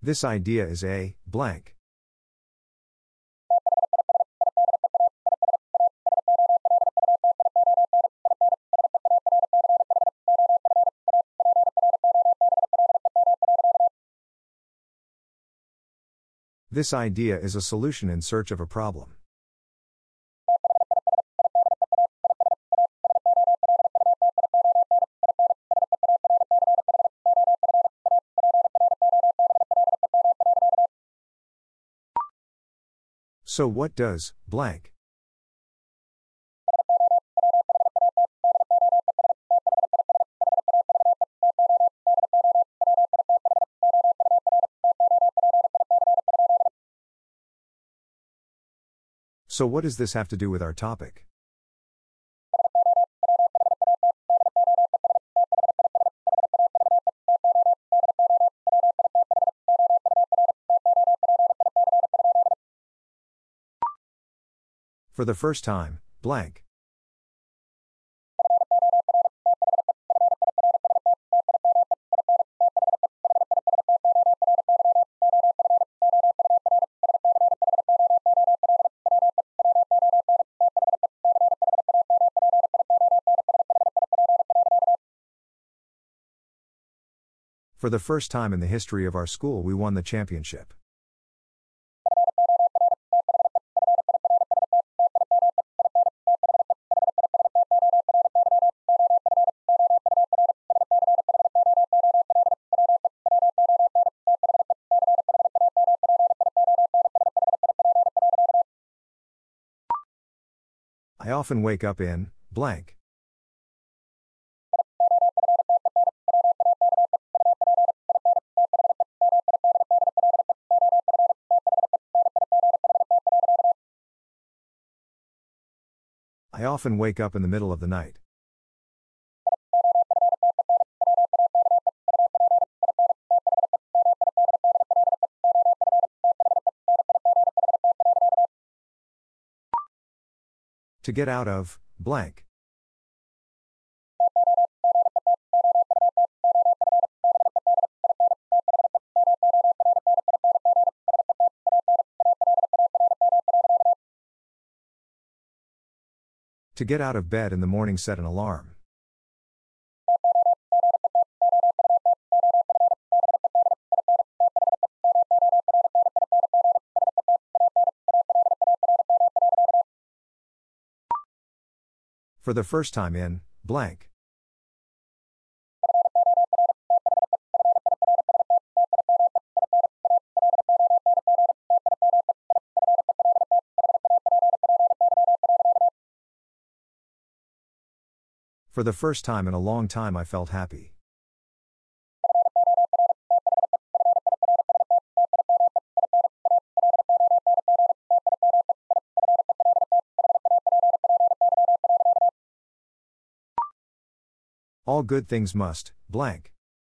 This idea is a blank. This idea is a solution in search of a problem. So what does blank? So what does this have to do with our topic? For the first time, blank. For the first time in the history of our school, we won the championship. I often wake up in blank. I often wake up in the middle of the night. To get out of blank. To get out of bed in the morning, set an alarm. For the first time in blank. For the first time in a long time, I felt happy. All good things must blank.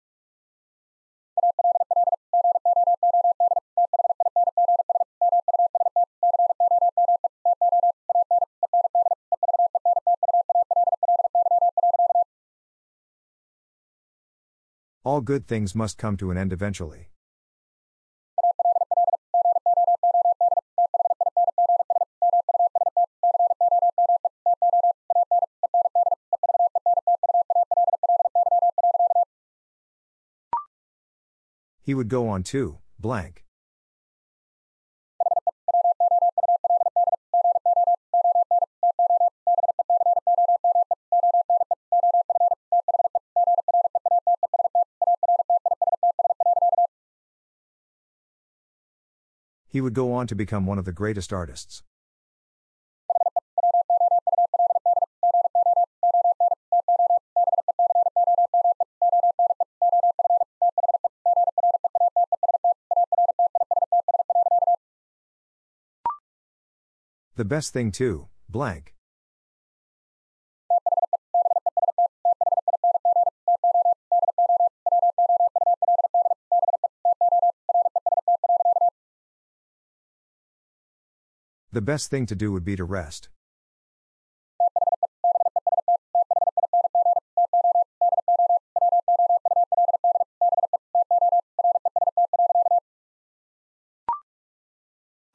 All good things must come to an end eventually. He would go on to blank. He would go on to become one of the greatest artists. The best thing to blank. The best thing to do would be to rest.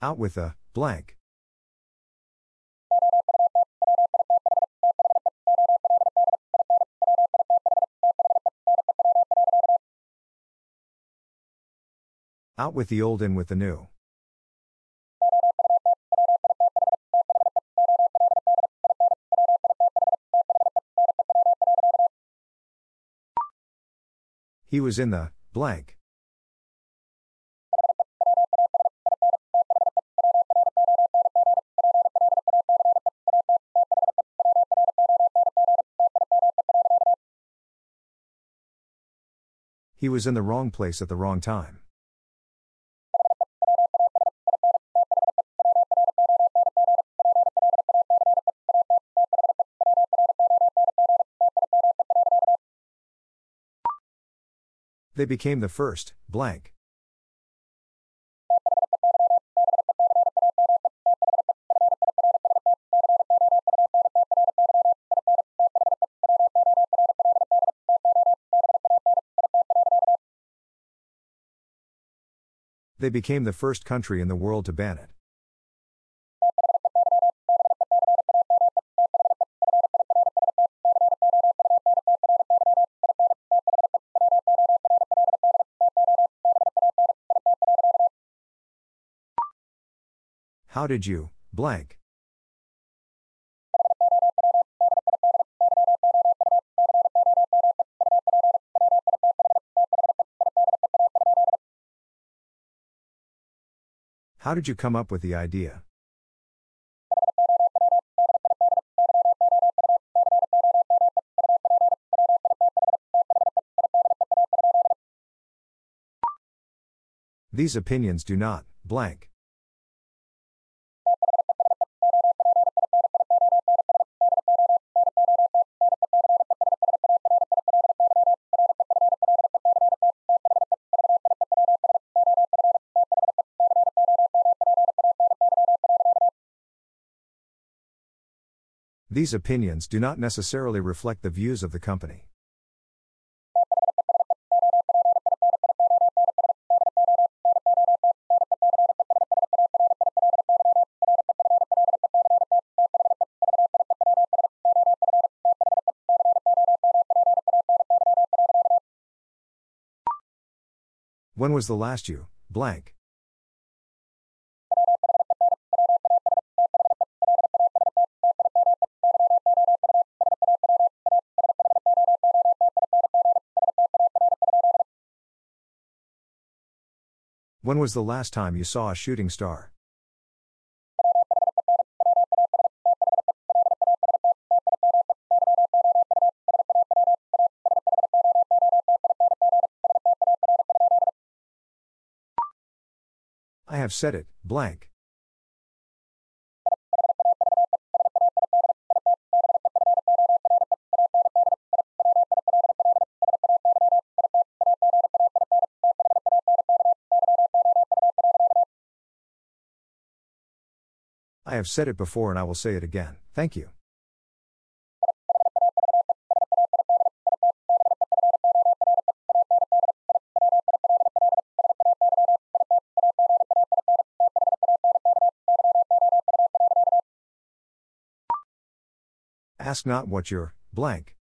Out with the blank. Out with the old, in with the new. He was in the blank. He was in the wrong place at the wrong time. They became the first blank. They became the first country in the world to ban it. How did you blank? How did you come up with the idea? These opinions do not blank. These opinions do not necessarily reflect the views of the company. When was the last you blank? When was the last time you saw a shooting star? I have said it, blank. I have said it before and I will say it again. Thank you. Ask not what your blank.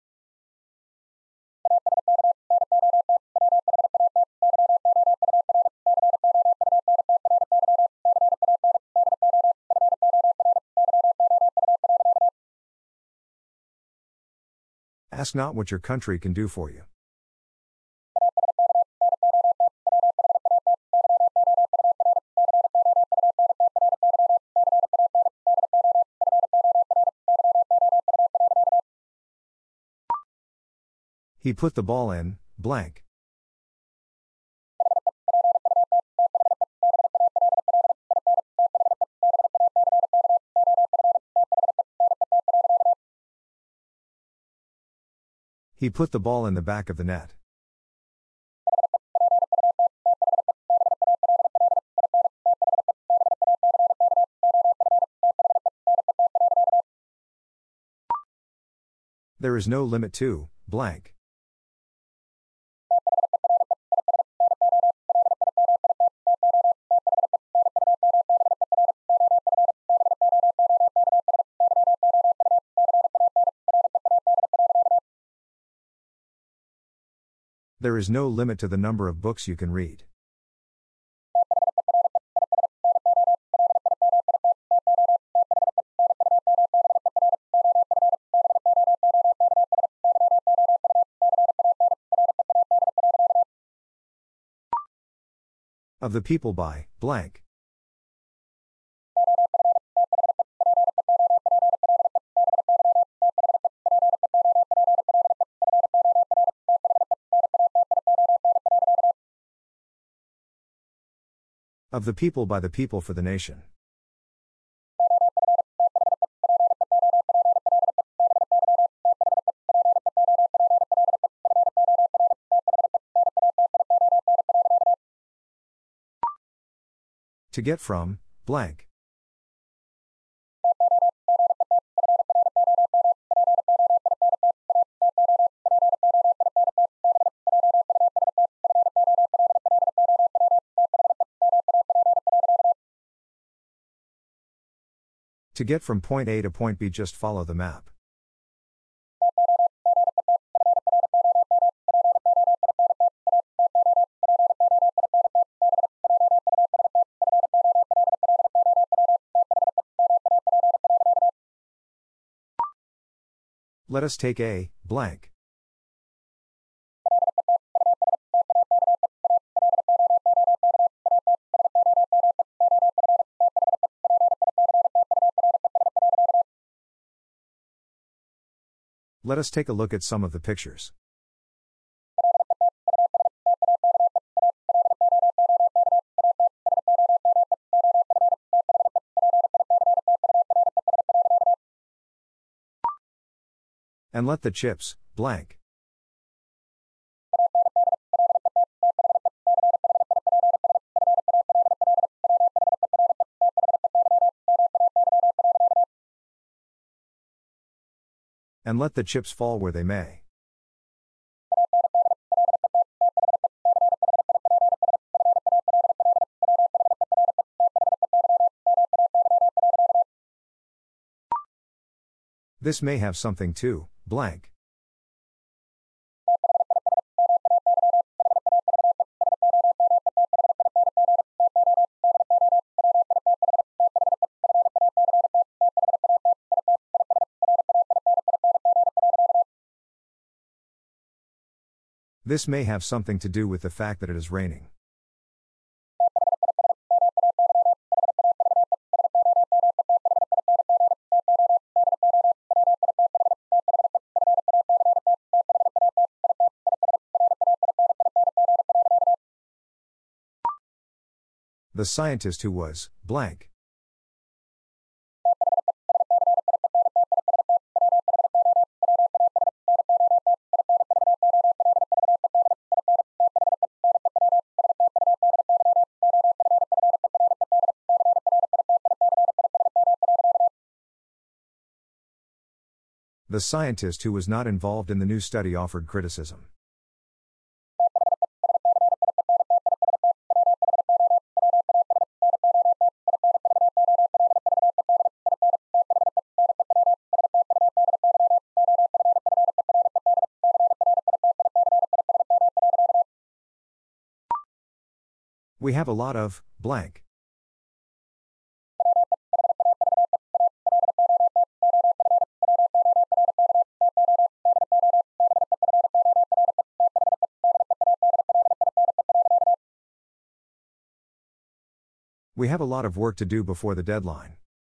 Ask not what your country can do for you. He put the ball in blank. He put the ball in the back of the net. There is no limit to blank. There is no limit to the number of books you can read. Of the people by, blank. Of the people by the people for the nation. To get from, blank. To get from point A to point B, just follow the map. Let us take a, blank. Let us take a look at some of the pictures. And let the chips, blank. And let the chips fall where they may. This may have something to, blank. This may have something to do with the fact that it is raining. The scientist who was, blank. The scientist who was not involved in the new study offered criticism. We have a lot of, blank. We have a lot of work to do before the deadline.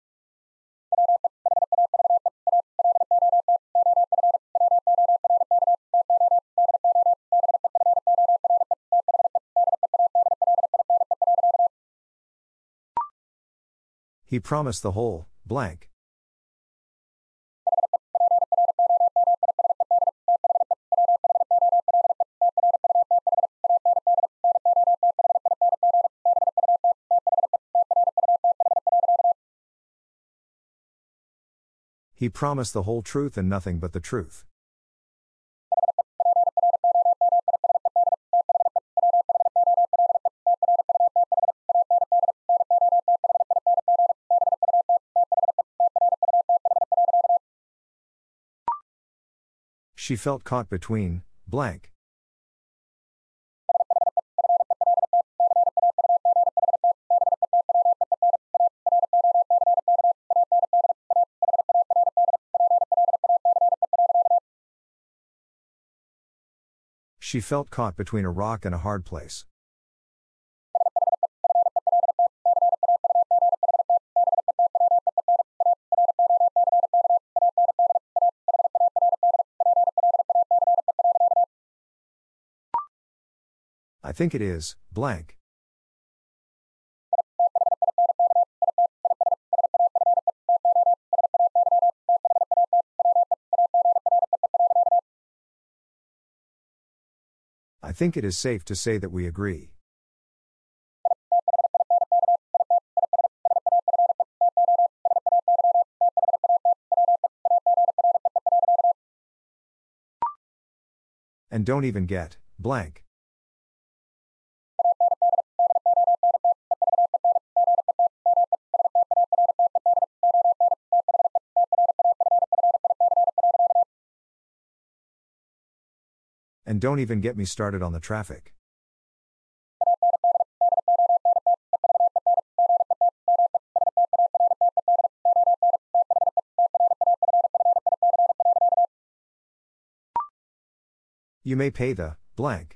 He promised the whole, blank. He promised the whole truth and nothing but the truth. She felt caught between, blank. She felt caught between a rock and a hard place. I think it is, blank. I think it is safe to say that we agree. And don't even get, blank. And don't even get me started on the traffic. You may pay the blank.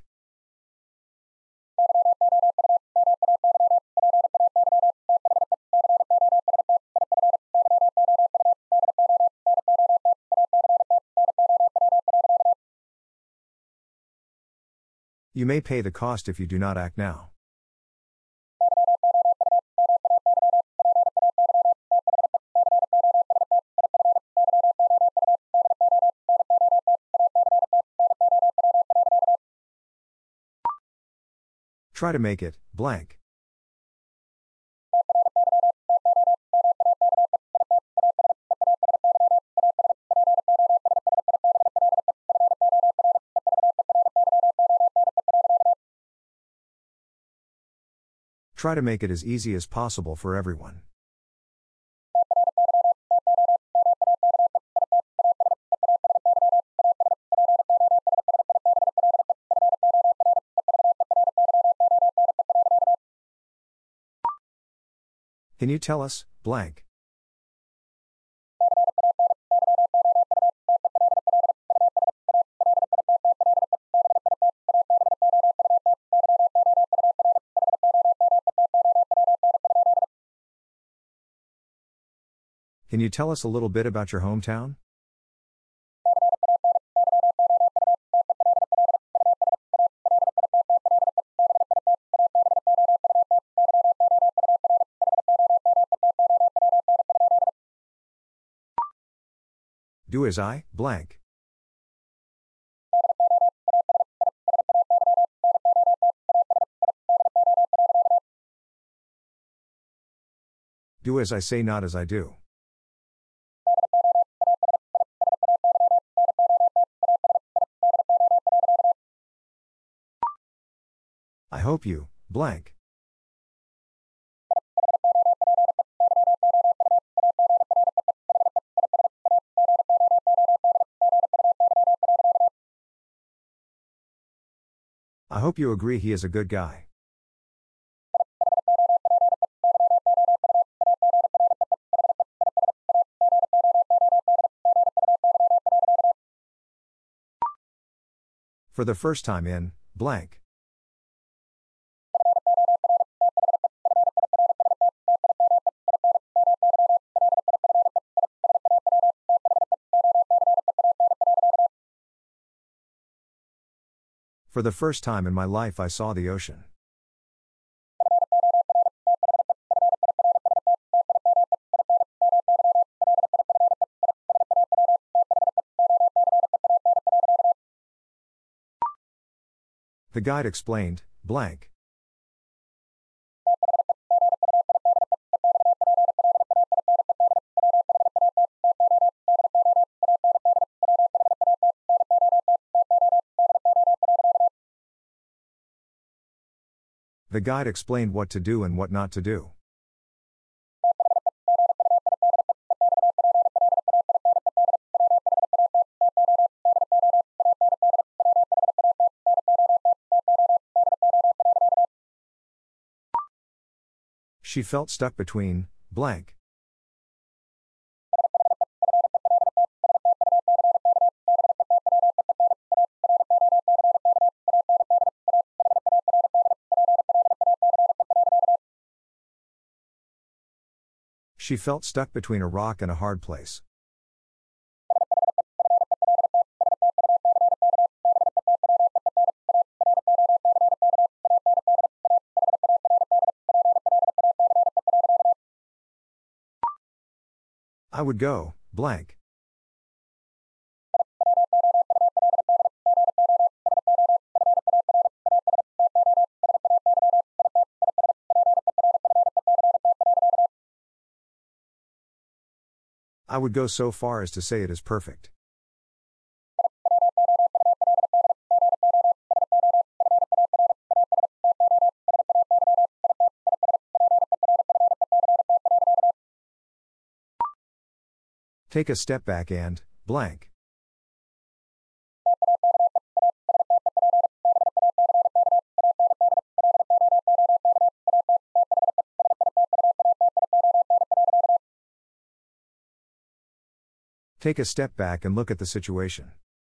You may pay the cost if you do not act now. Try to make it blank. Try to make it as easy as possible for everyone. Can you tell us, blank? Can you tell us a little bit about your hometown? Do as I, blank. Do as I say, not as I do. I hope you, blank. I hope you agree he is a good guy. For the first time in, blank. For the first time in my life I saw the ocean. The guide explained, blank. The guide explained what to do and what not to do. She felt stuck between, blank. She felt stuck between a rock and a hard place. I would go, blank. I would go so far as to say it is perfect. Take a step back and, blank. Take a step back and look at the situation.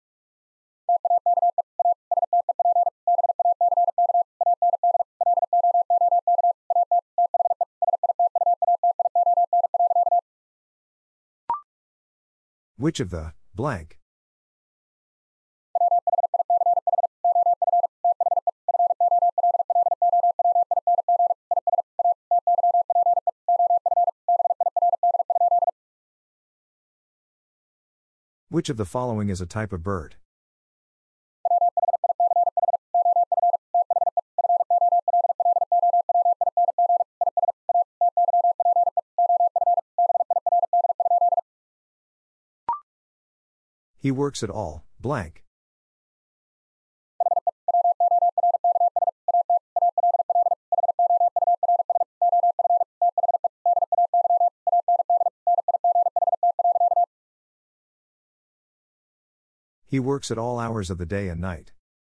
Which of the, blank? Which of the following is a type of bird? He works at all, blank. He works at all hours of the day and night.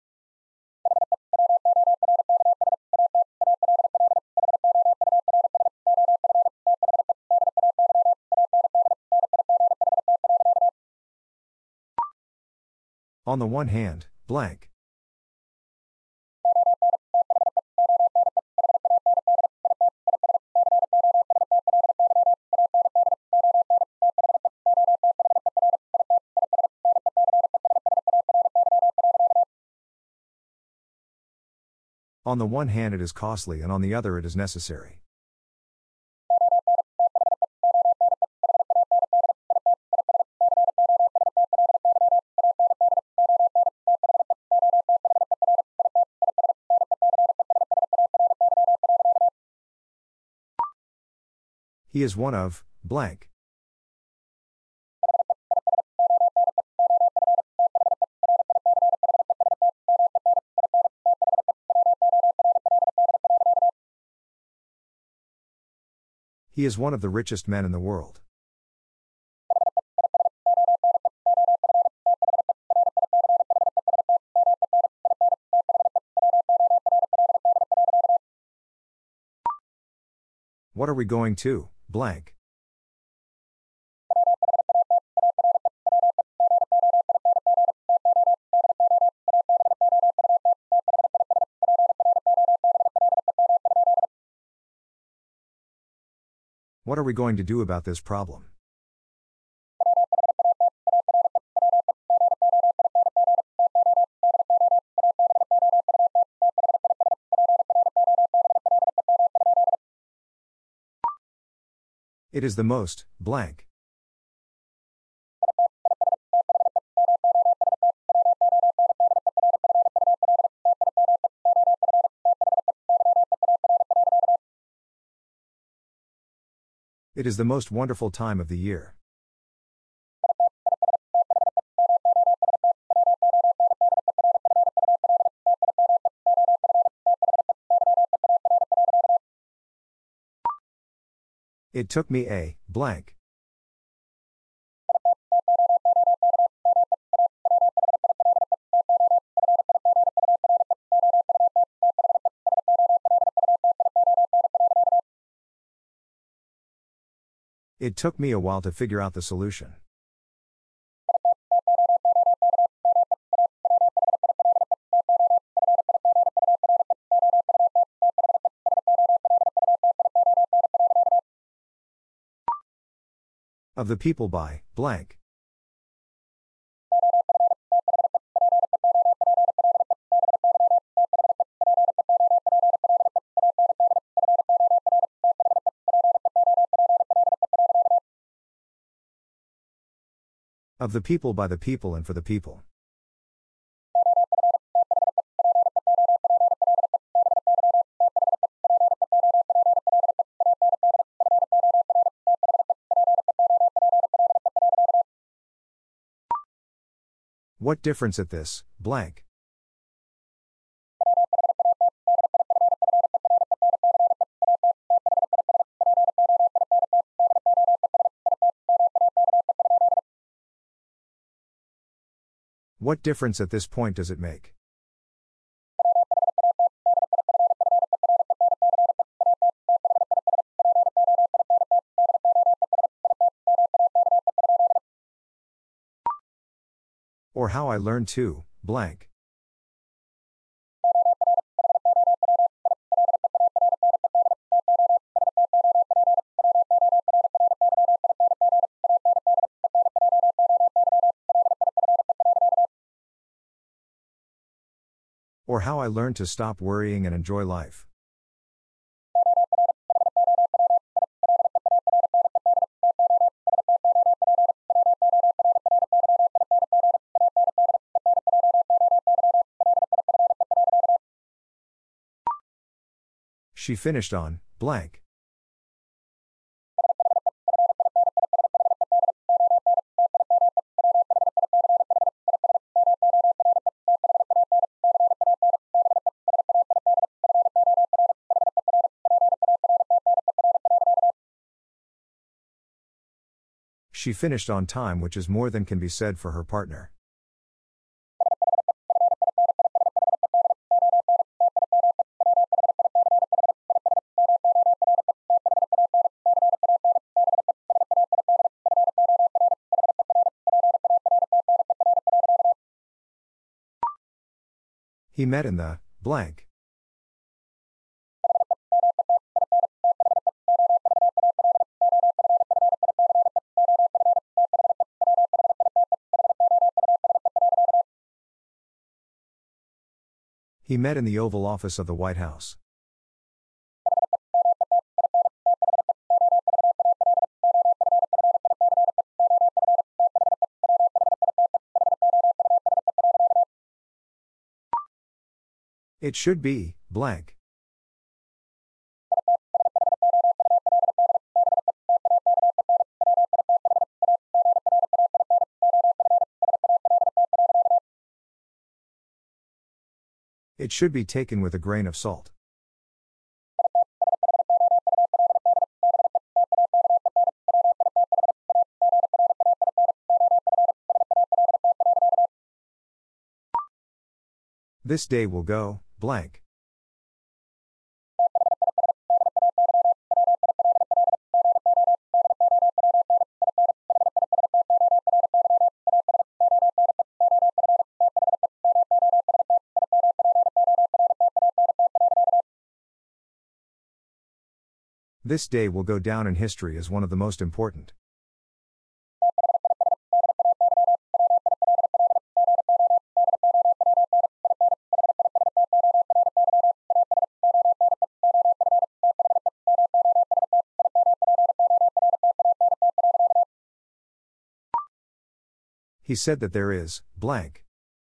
On the one hand, blank. On the one hand it is costly and on the other it is necessary. He is one of, blank. He is one of the richest men in the world. What are we going to, blank? What are we going to do about this problem? It is the most, blank. It is the most wonderful time of the year. It took me a, blank. It took me a while to figure out the solution. Of the people by, blank. Of the people by the people and for the people. What difference at this, blank? What difference at this point does it make? Or how I learned to, blank. Or how I learned to stop worrying and enjoy life. She finished on, blank. She finished on time, which is more than can be said for her partner. He met in the, blank. He met in the Oval Office of the White House. It should be, blank. It should be taken with a grain of salt. This day will go, blank. This day will go down in history as one of the most important. He said that there is, blank.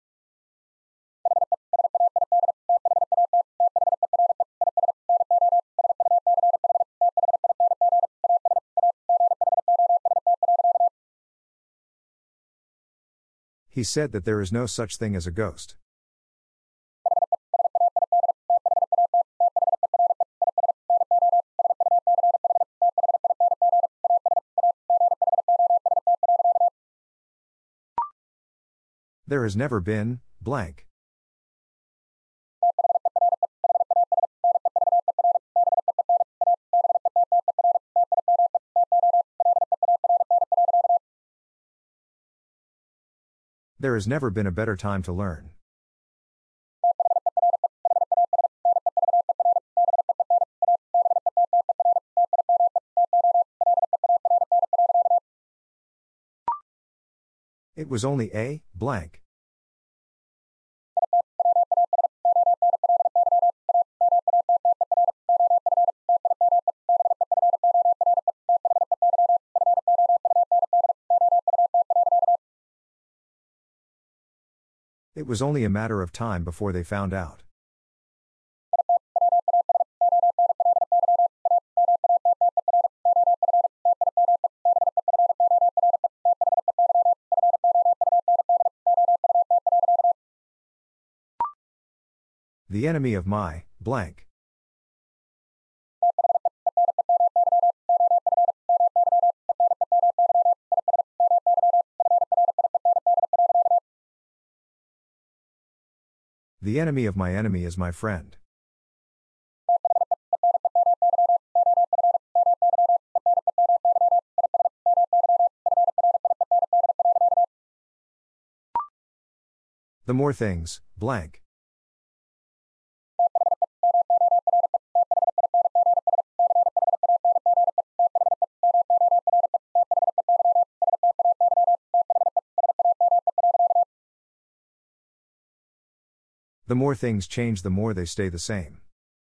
He said that there is no such thing as a ghost. There has never been, blank. There has never been a better time to learn. It was only a blank. It was only a matter of time before they found out. The enemy of my blank. The enemy of my enemy is my friend. The more things, blank. The more things change, the more they stay the same.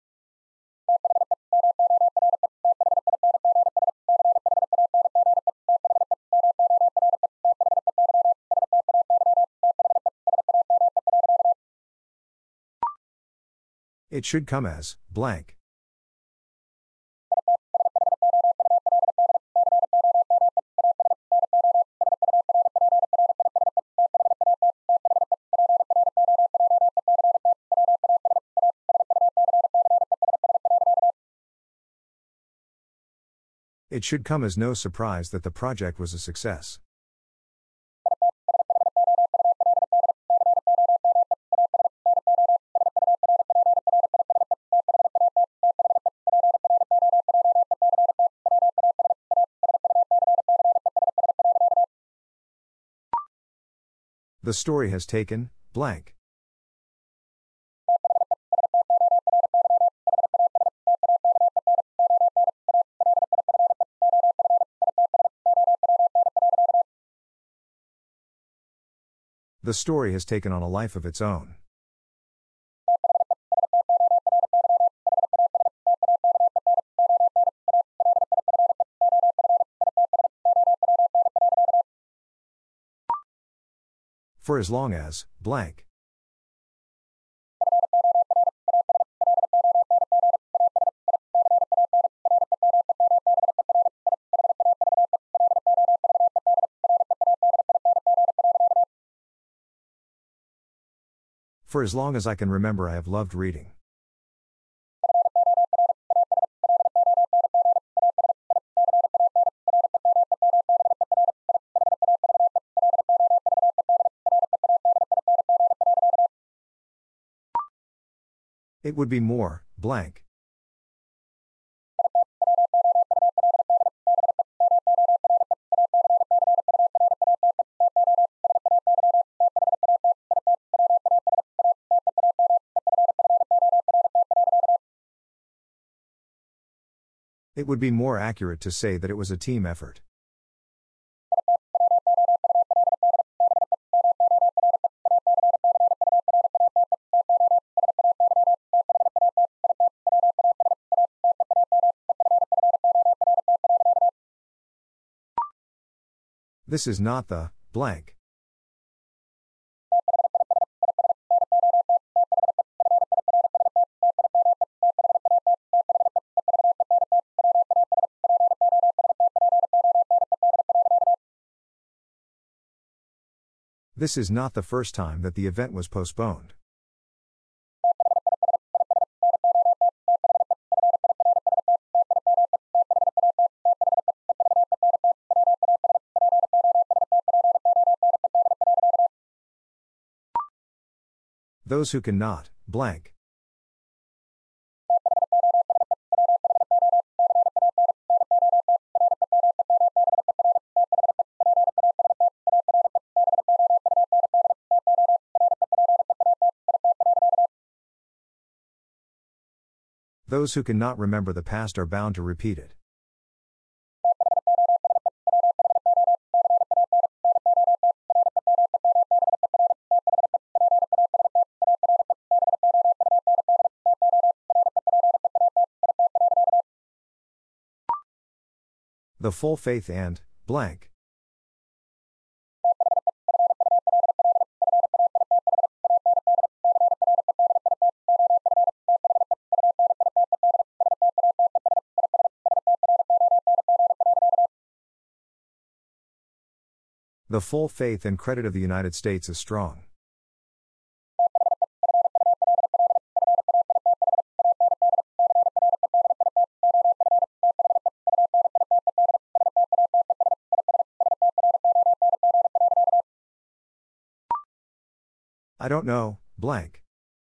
It should come as blank. It should come as no surprise that the project was a success. The story has taken blank. The story has taken on a life of its own. For as long as blank. For as long as I can remember, I have loved reading. It would be more blank. It would be more accurate to say that it was a team effort. This is not the blank. This is not the first time that the event was postponed. Those who cannot blank. Those who cannot remember the past are bound to repeat it. The full faith and blank. The full faith and credit of the United States is strong. I don't know, blank.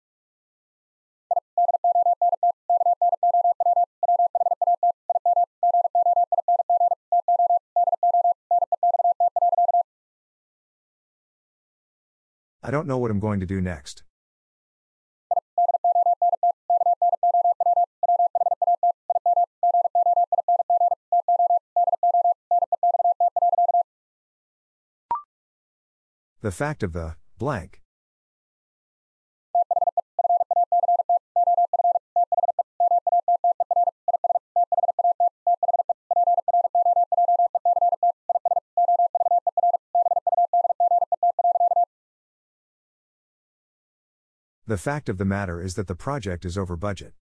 I don't know what I'm going to do next. The fact of the blank. The fact of the matter is that the project is over budget.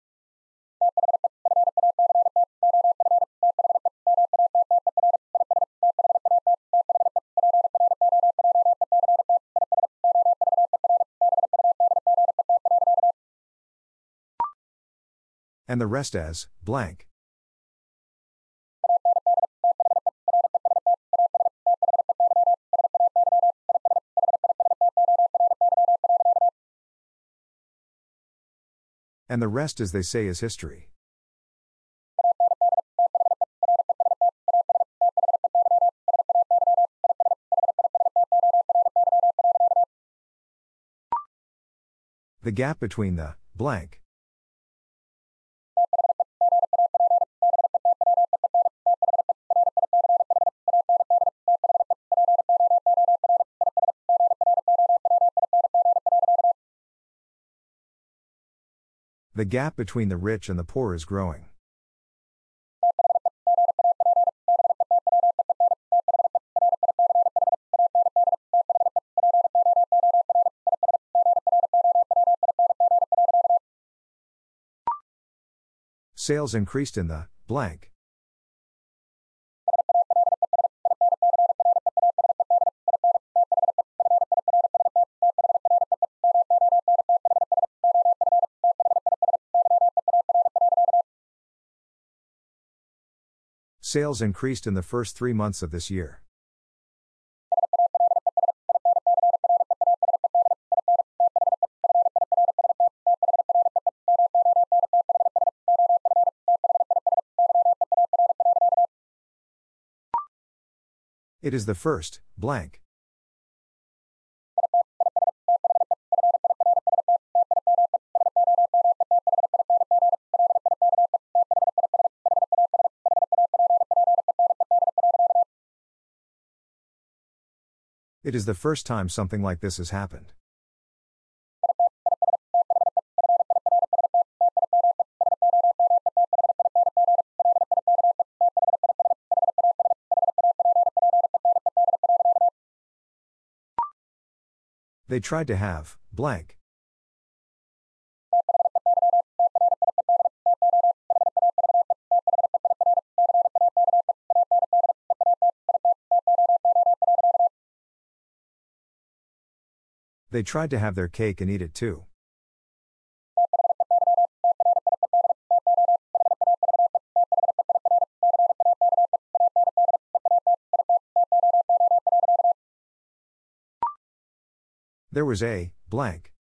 And the rest as blank. And the rest, as they say, is history. The gap between the blank. The gap between the rich and the poor is growing. Sales increased in the blank. Sales increased in the first 3 months of this year. It is the first blank. It is the first time something like this has happened. They tried to have blank. They tried to have their cake and eat it too. There was a blank.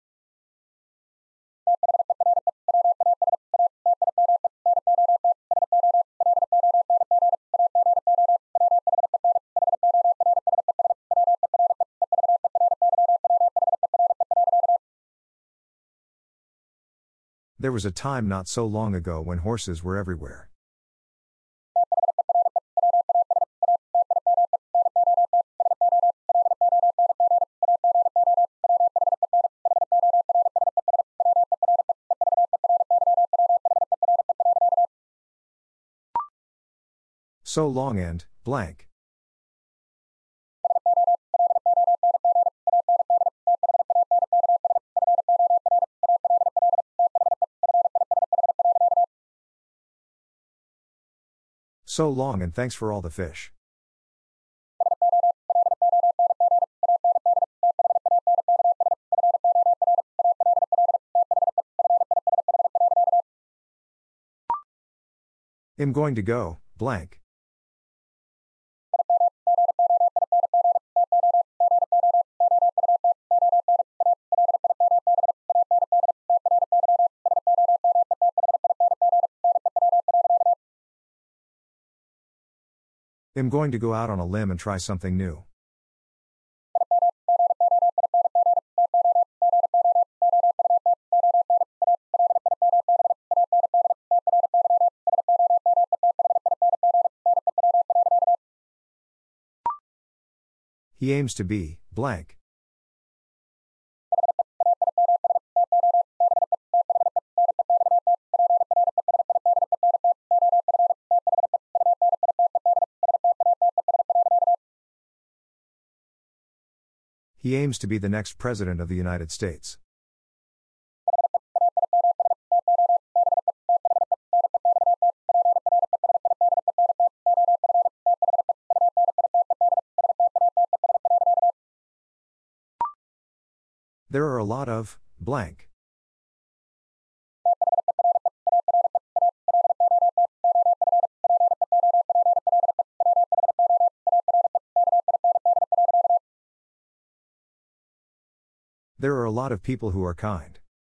There was a time not so long ago when horses were everywhere. So long and, blank. So long and thanks for all the fish. I'm going to go, blank. I'm going to go out on a limb and try something new. He aims to be, blank. He aims to be the next President of the United States. There are a lot of, blank. There are a lot of people who are kind.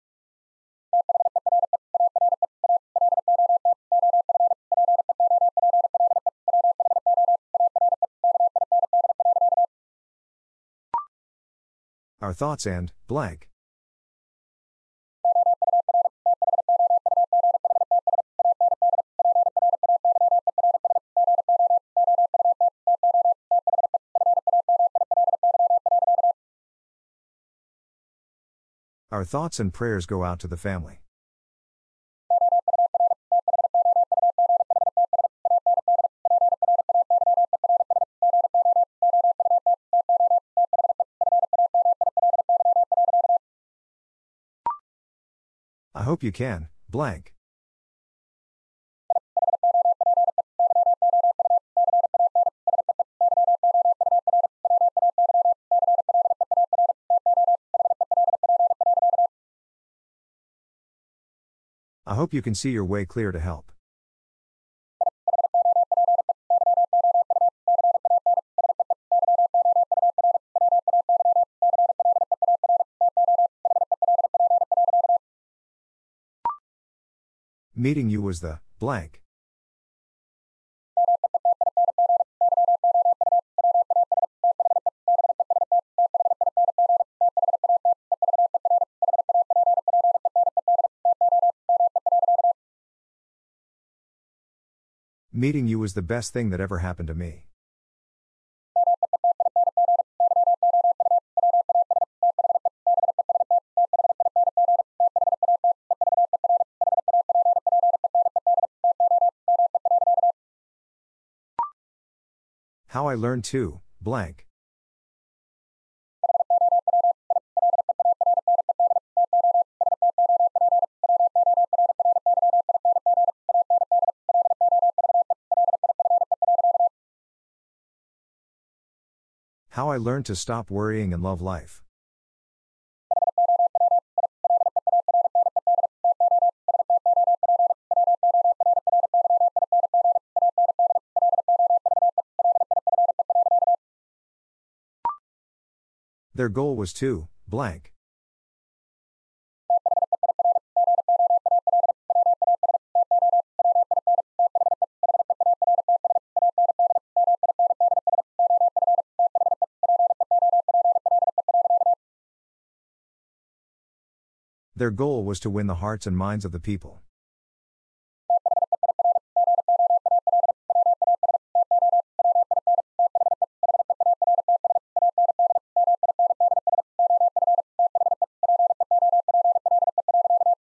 Our thoughts and, blank. Our thoughts and prayers go out to the family. I hope you can, blank. I hope you can see your way clear to help. Meeting you was the, blank. Meeting you was the best thing that ever happened to me. How I learned to, blank. How I learned to stop worrying and love life. Their goal was to, blank. Their goal was to win the hearts and minds of the people.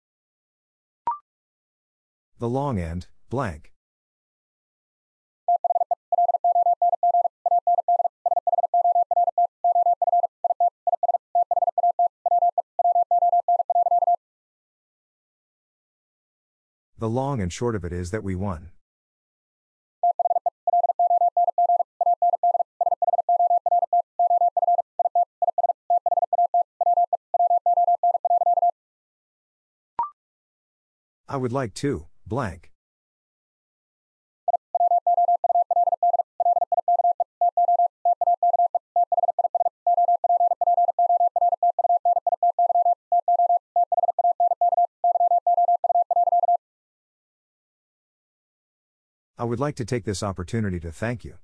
The long end, blank. The long and short of it is that we won. I would like to, blank. I would like to take this opportunity to thank you.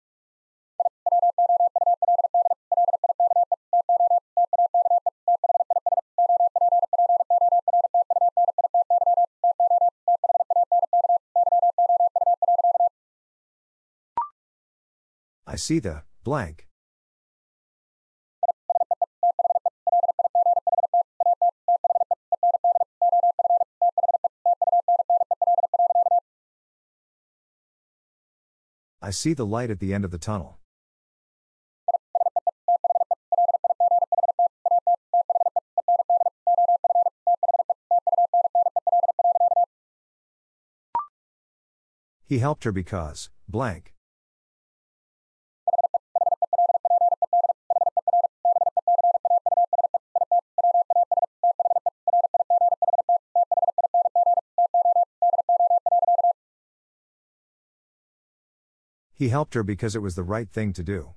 I see the, blank. I see the light at the end of the tunnel. He helped her because, blank. He helped her because it was the right thing to do.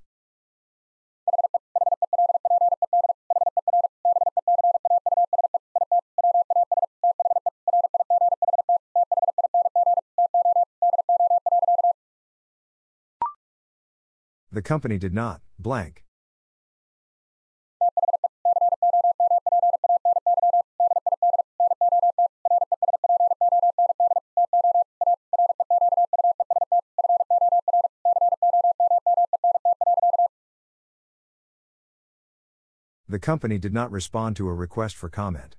The company did not, blank. The company did not respond to a request for comment.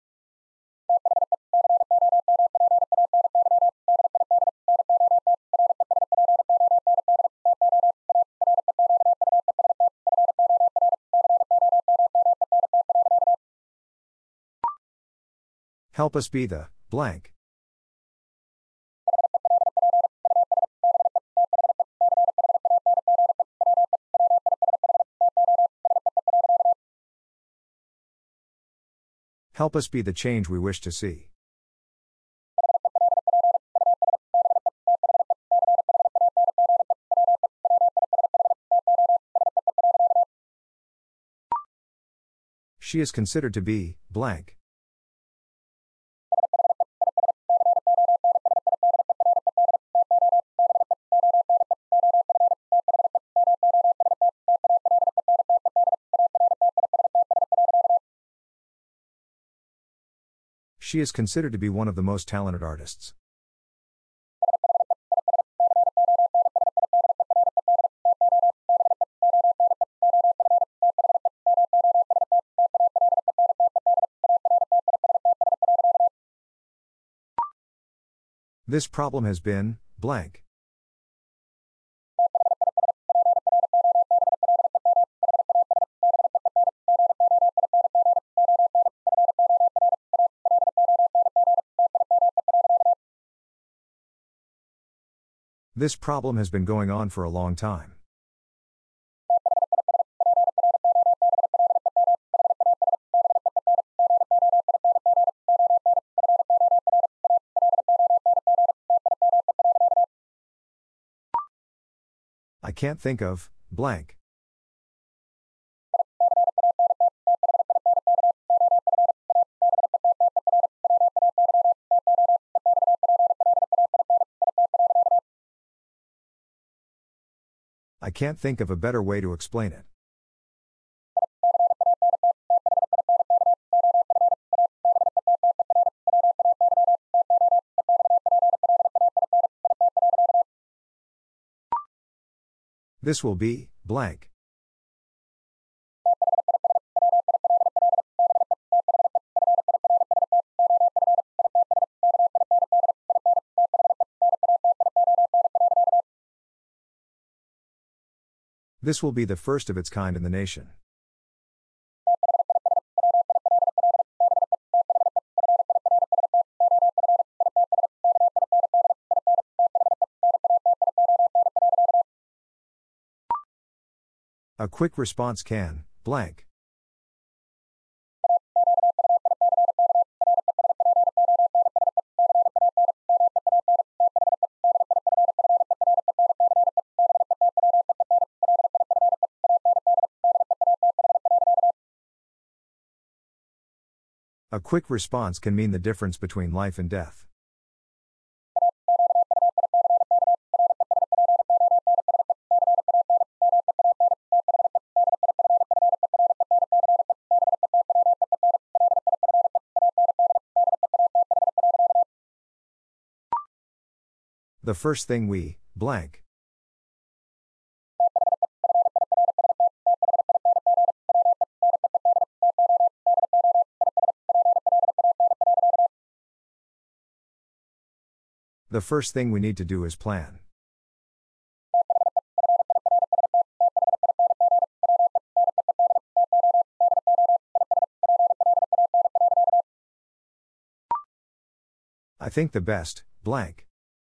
Help us be the, blank. Help us be the change we wish to see. She is considered to be, blank. She is considered to be one of the most talented artists. This problem has been, blank. This problem has been going on for a long time. I can't think of, blank. I can't think of a better way to explain it. This will be, blank. This will be the first of its kind in the nation. A quick response can, blank. A quick response can mean the difference between life and death. The first thing we, blank. The first thing we need to do is plan. I think the best, blank.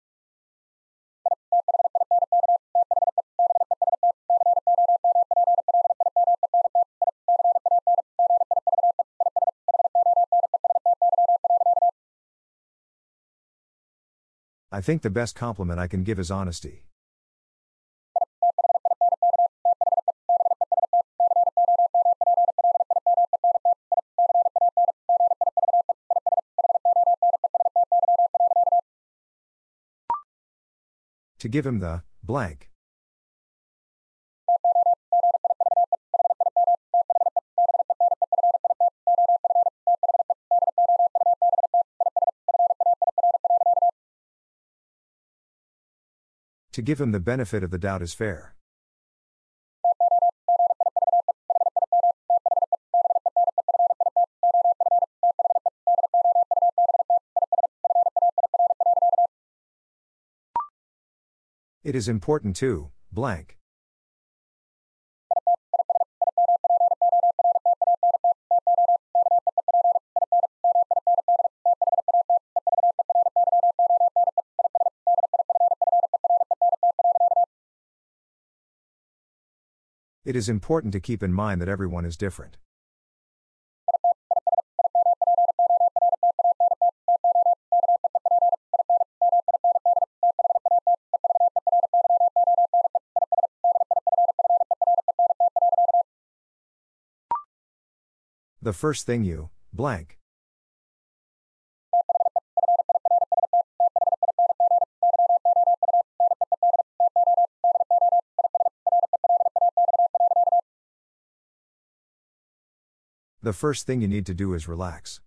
I think the best compliment I can give is honesty. To give him the, blank. To give him the benefit of the doubt is fair. It is important to, blank. It is important to keep in mind that everyone is different. The first thing you, blank. The first thing you need to do is relax.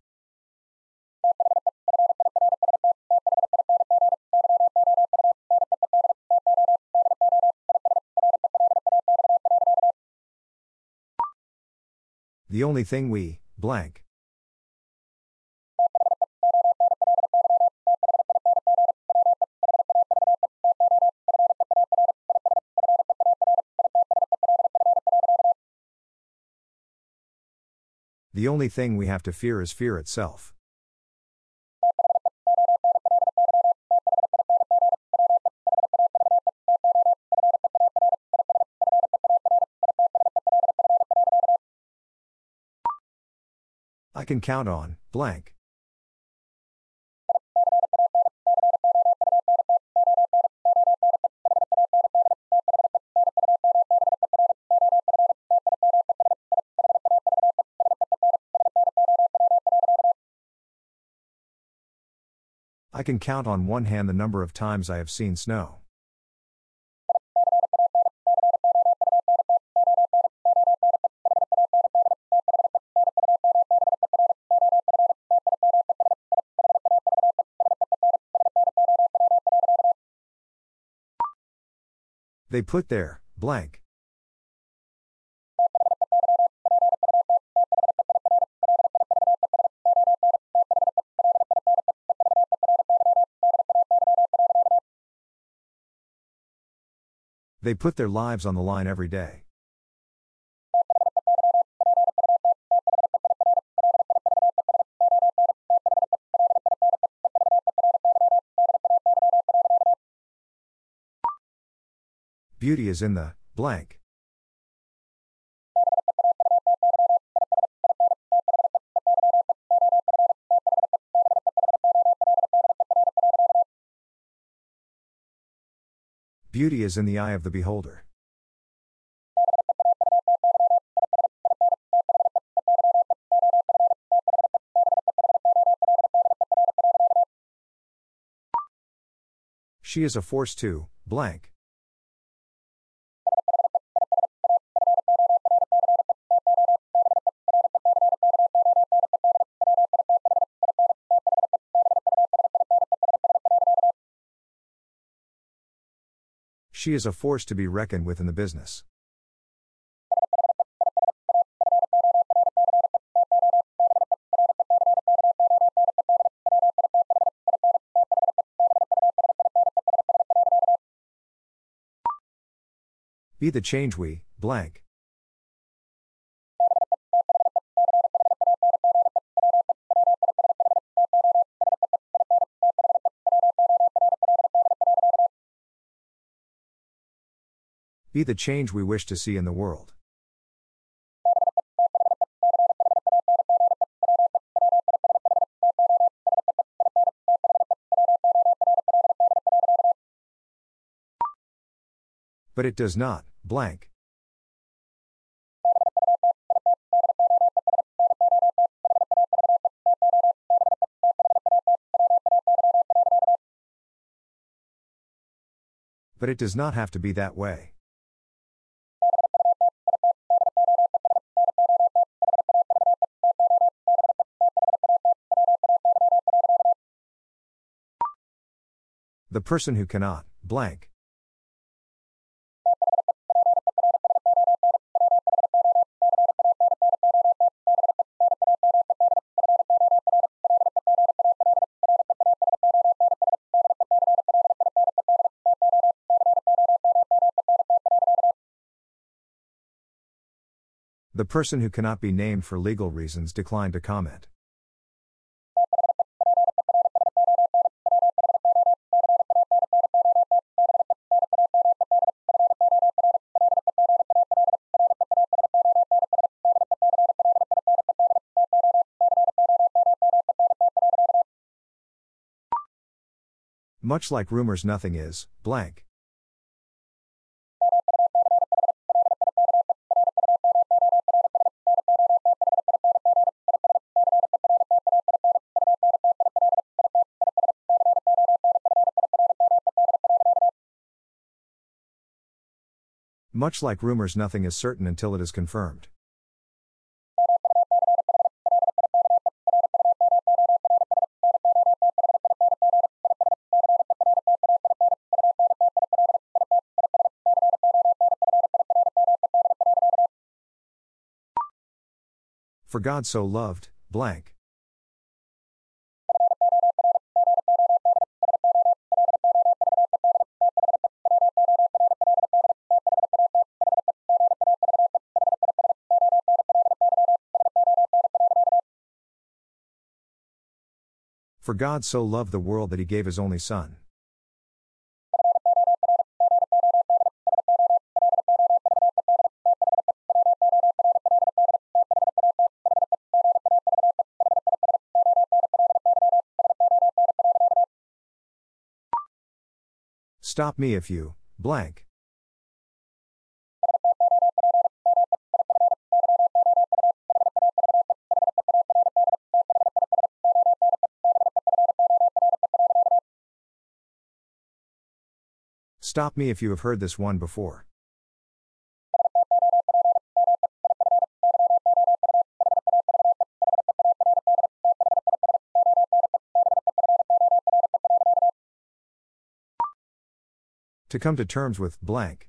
The only thing we, blank. The only thing we have to fear is fear itself. I can count on, blank. I can count on one hand the number of times I have seen snow. They put their, blank. They put their lives on the line every day. Beauty is in the, blank. Beauty is in the eye of the beholder. She is a force to, blank. She is a force to be reckoned with in the business. Be the change we, blank. Be the change we wish to see in the world. But it does not, blank. But it does not have to be that way. The person who cannot, blank. The person who cannot be named for legal reasons declined to comment. Much like rumors, nothing is, blank. Much like rumors, nothing is certain until it is confirmed. For God so loved, blank. For God so loved the world that he gave his only Son. Stop me if you, blank. Stop me if you have heard this one before. To come to terms with, blank.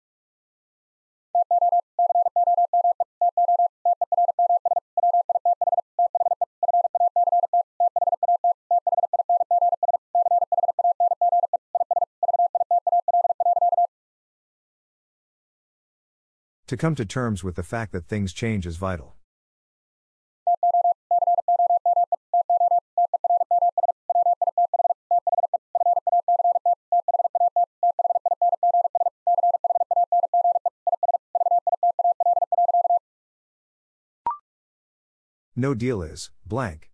To come to terms with the fact that things change is vital. No deal is, blank.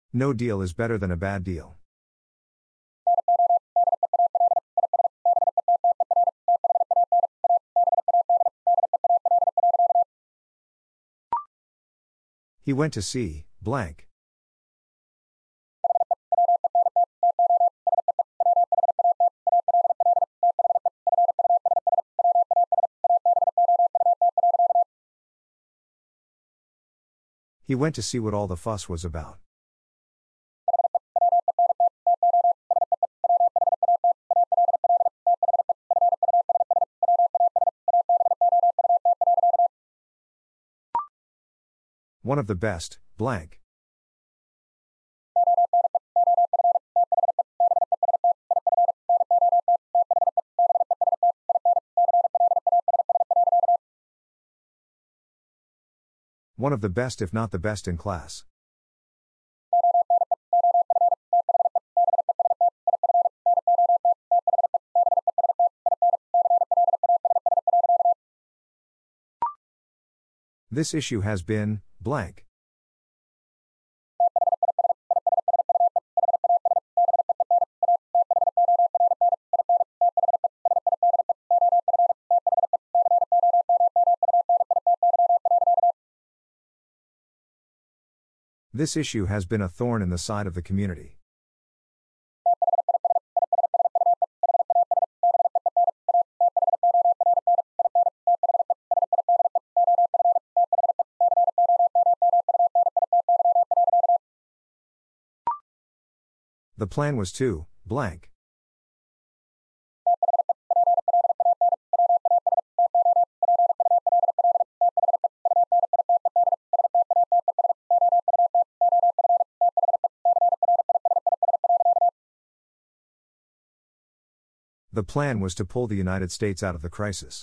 No deal is better than a bad deal. He went to see, blank. He went to see what all the fuss was about. One of the best, blank. One of the best, if not the best in class. This issue has been, blank. This issue has been a thorn in the side of the community. The plan was to, blank. The plan was to pull the United States out of the crisis.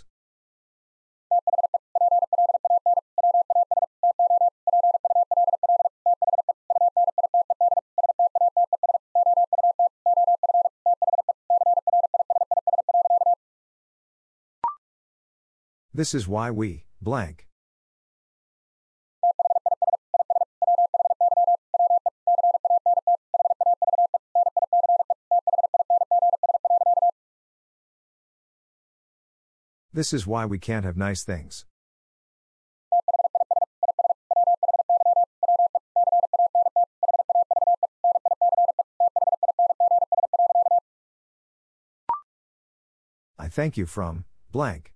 This is why we, blank. This is why we can't have nice things. I thank you from, blank.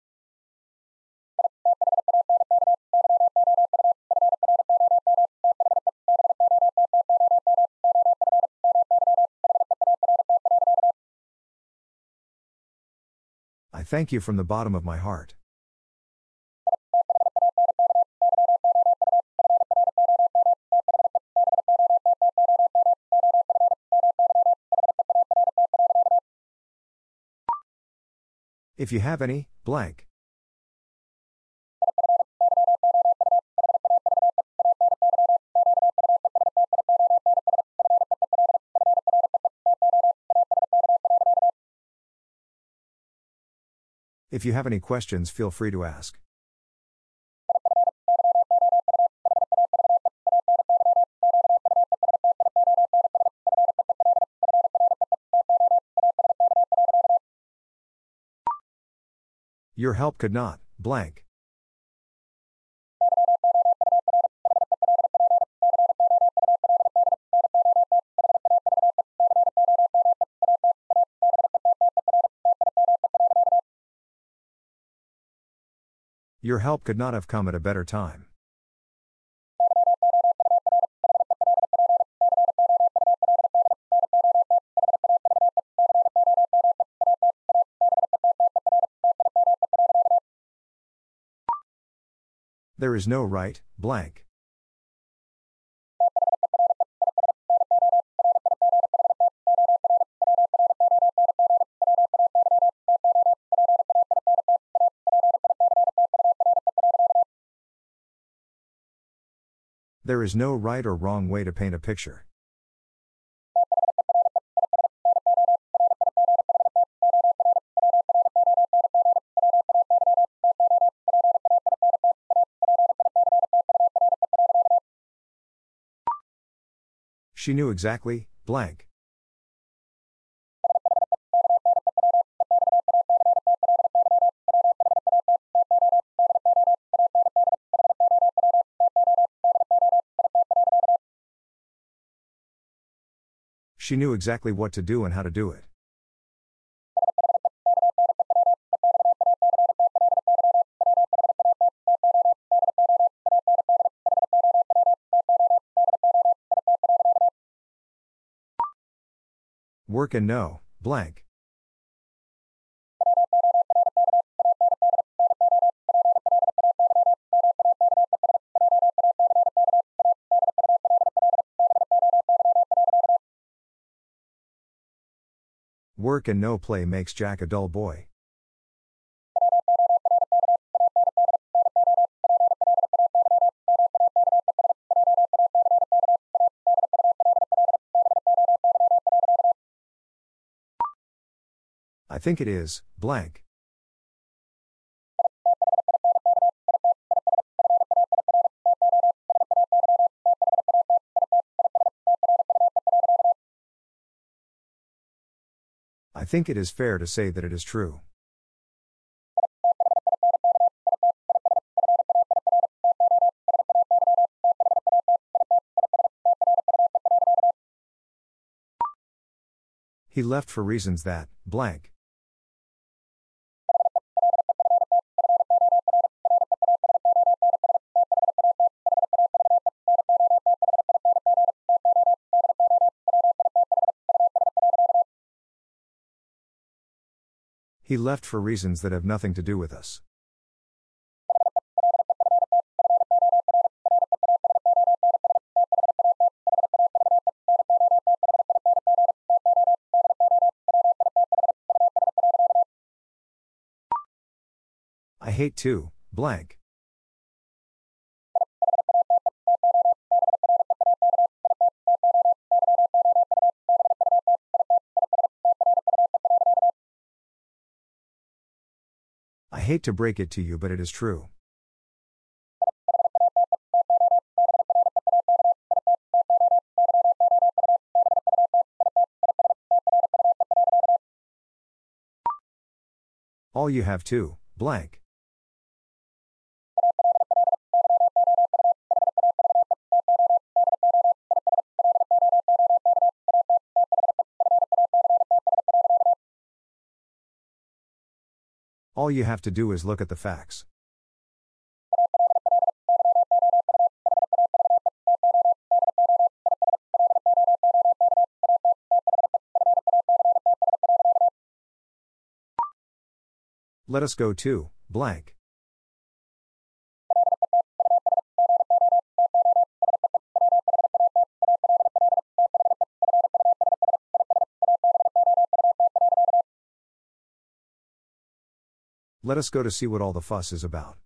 I thank you from the bottom of my heart. If you have any, blank. If you have any questions, feel free to ask. Your help could not, blank. Your help could not have come at a better time. There is no right, blank. There is no right or wrong way to paint a picture. She knew exactly, blank. She knew exactly what to do and how to do it. Work and know, blank. Work and no play makes Jack a dull boy. I think it is, blank. I think it is fair to say that it is true. He left for reasons that, blank. He left for reasons that have nothing to do with us. I hate to, blank. I hate to break it to you, but it is true. All you have to, blank. All you have to do is look at the facts. Let us go to, blank. Let us go to see what all the fuss is about.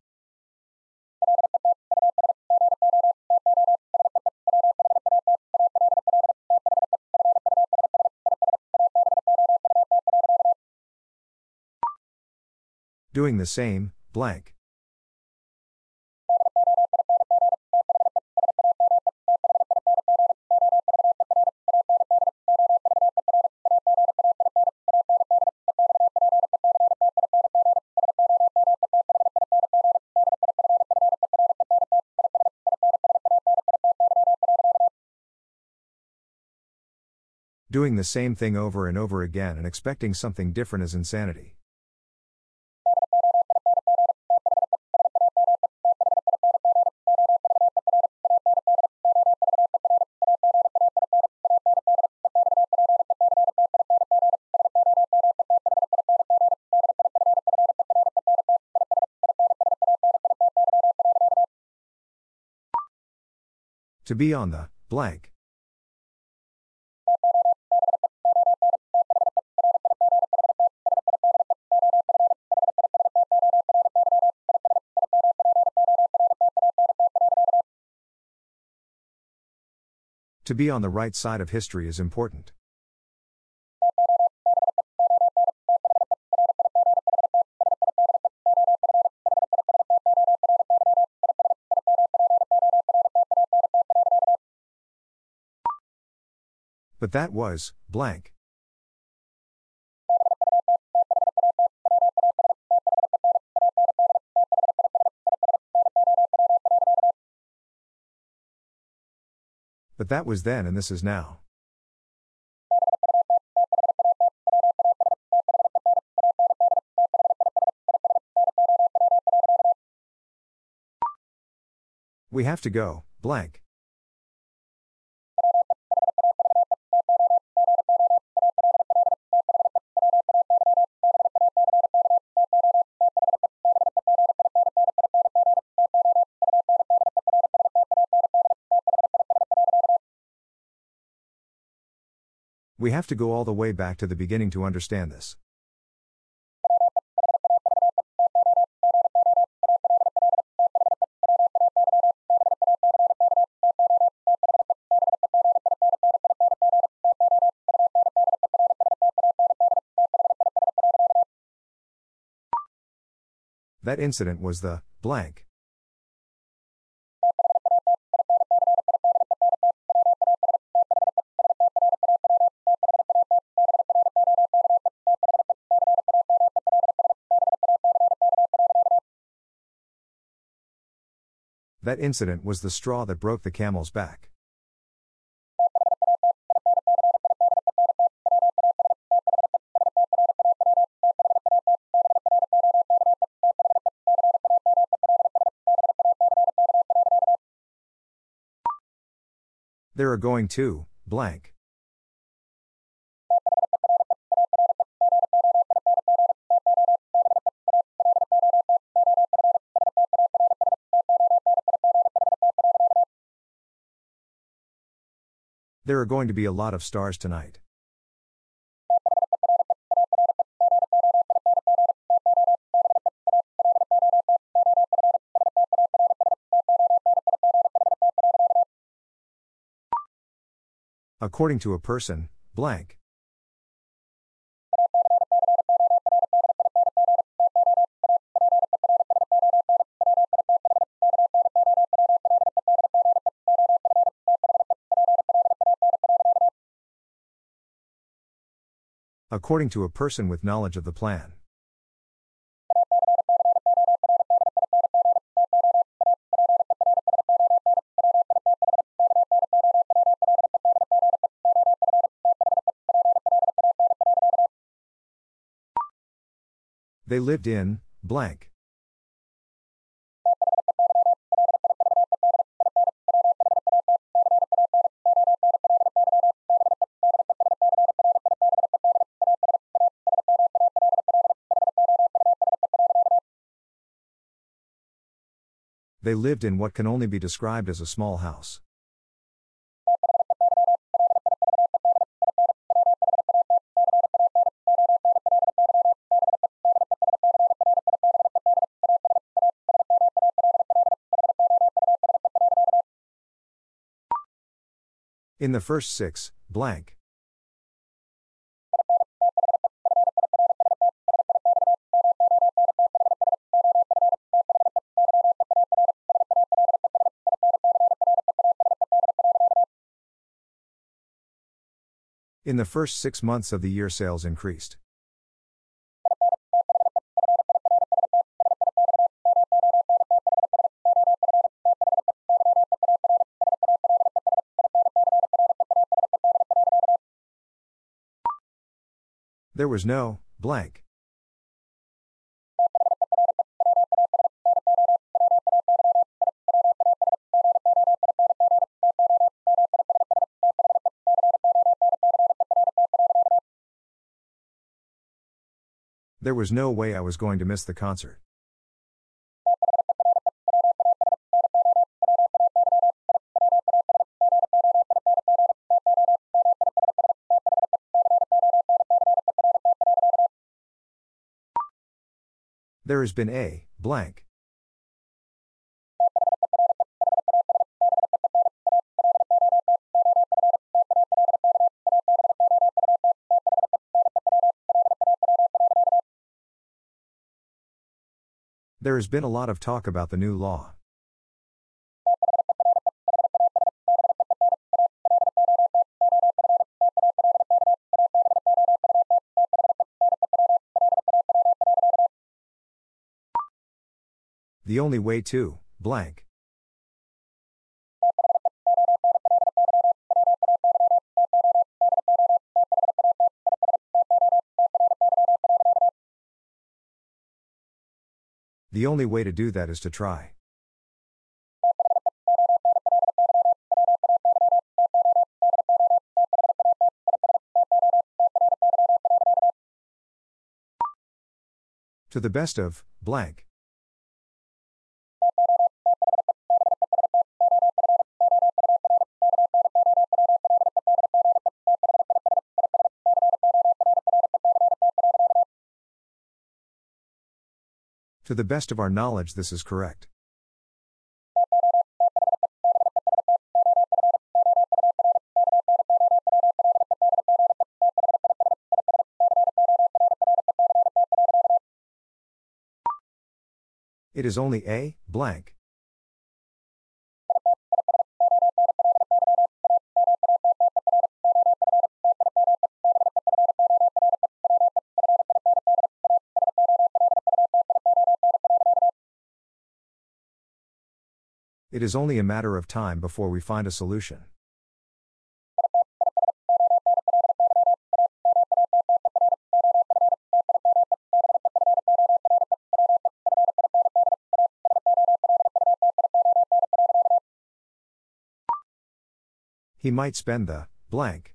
Doing the same, blank. Doing the same thing over and over again and expecting something different is insanity. To be on the, blank. To be on the right side of history is important. But that was, blank. But that was then and this is now. We have to go, blank. We have to go all the way back to the beginning to understand this. That incident was the blank. That incident was the straw that broke the camel's back. There are going to, blank. There are going to be a lot of stars tonight. According to a person, blank. According to a person with knowledge of the plan. They lived in, blank. They lived in what can only be described as a small house. In the first 6, blank. In the first 6 months of the year, sales increased. There was no, blank. There was no way I was going to miss the concert. There has been a, blank. There has been a lot of talk about the new law. The only way to, blank. The only way to do that is to try. To the best of, blank. To the best of our knowledge, this is correct. It is only a, blank. It is only a matter of time before we find a solution. He might spend the, blank.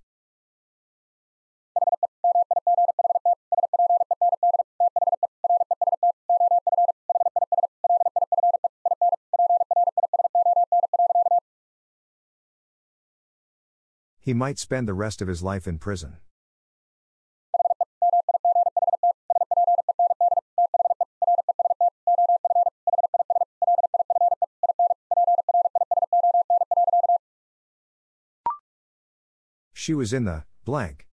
He might spend the rest of his life in prison. She was in the, blank.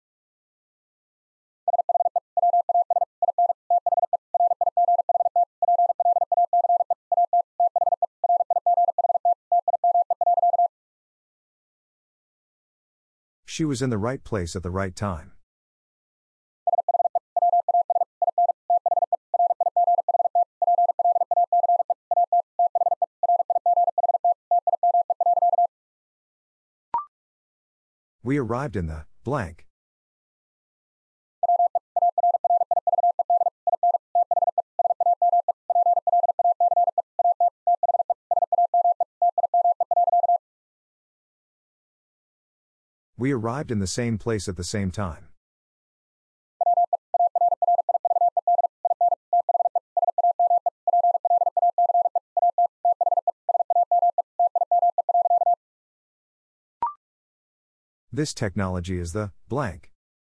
She was in the right place at the right time. We arrived in the, blank. We arrived in the same place at the same time. This technology is the, blank.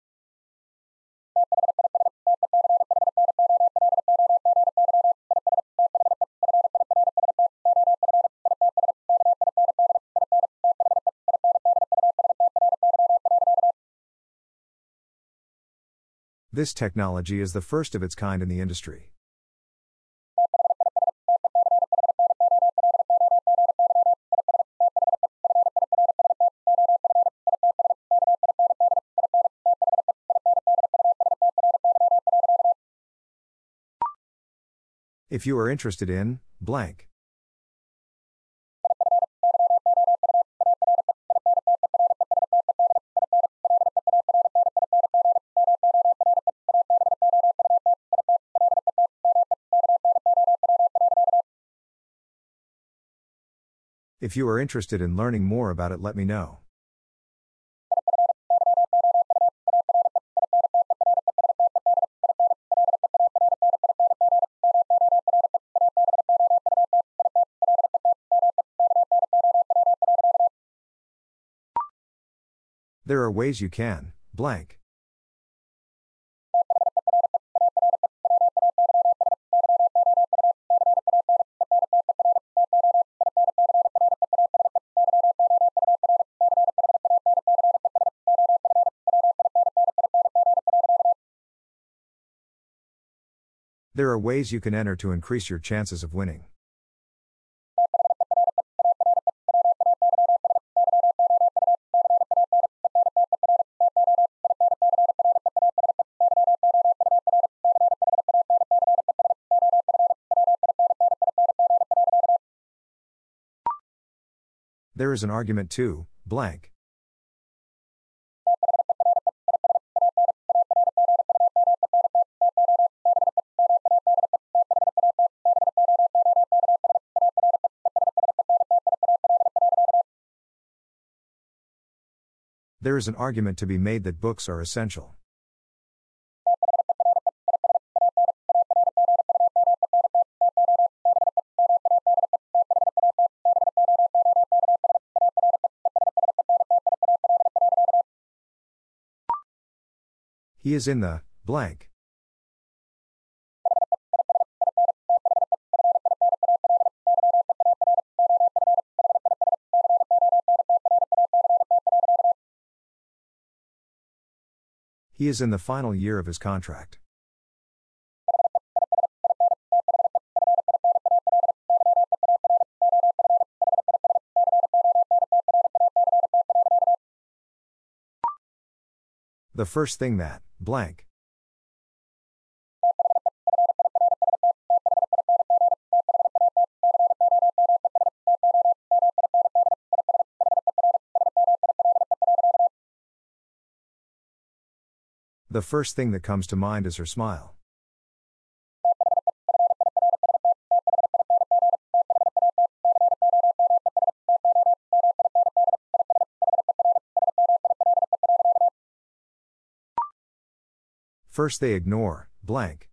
This technology is the first of its kind in the industry. If you are interested in, blank. If you are interested in learning more about it, let me know. There are ways you can, blank. There are ways you can enter to increase your chances of winning. There is an argument to, blank. There is an argument to be made that books are essential. He is in the, blank. He is in the final year of his contract. The first thing that, blank. The first thing that comes to mind is her smile. First they ignore, blank.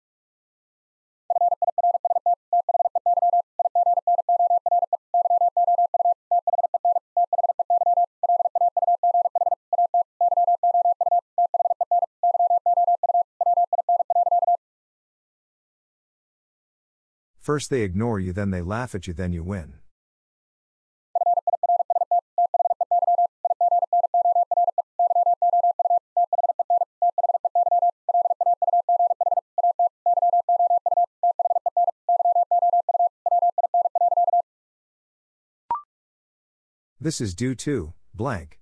First they ignore you, then they laugh at you, then you win. This is due to, blank.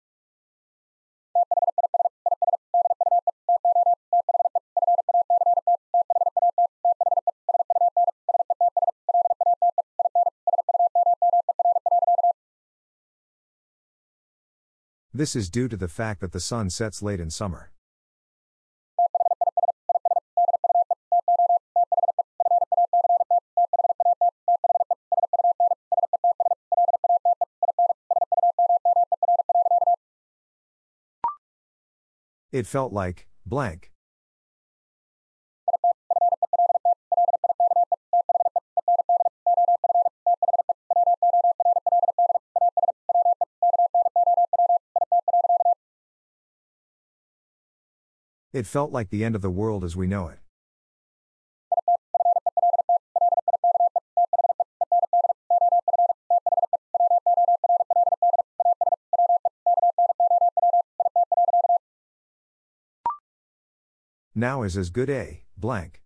This is due to the fact that the sun sets late in summer. It felt like, blank. It felt like the end of the world as we know it. Now is as good a, blank.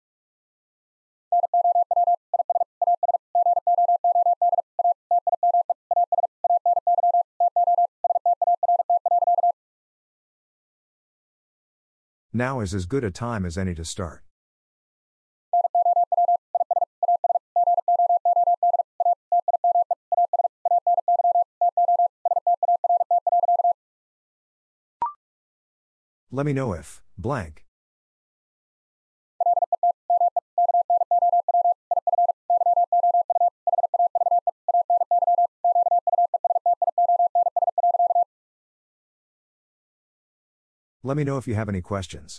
Now is as good a time as any to start. Let me know if, blank. Let me know if you have any questions.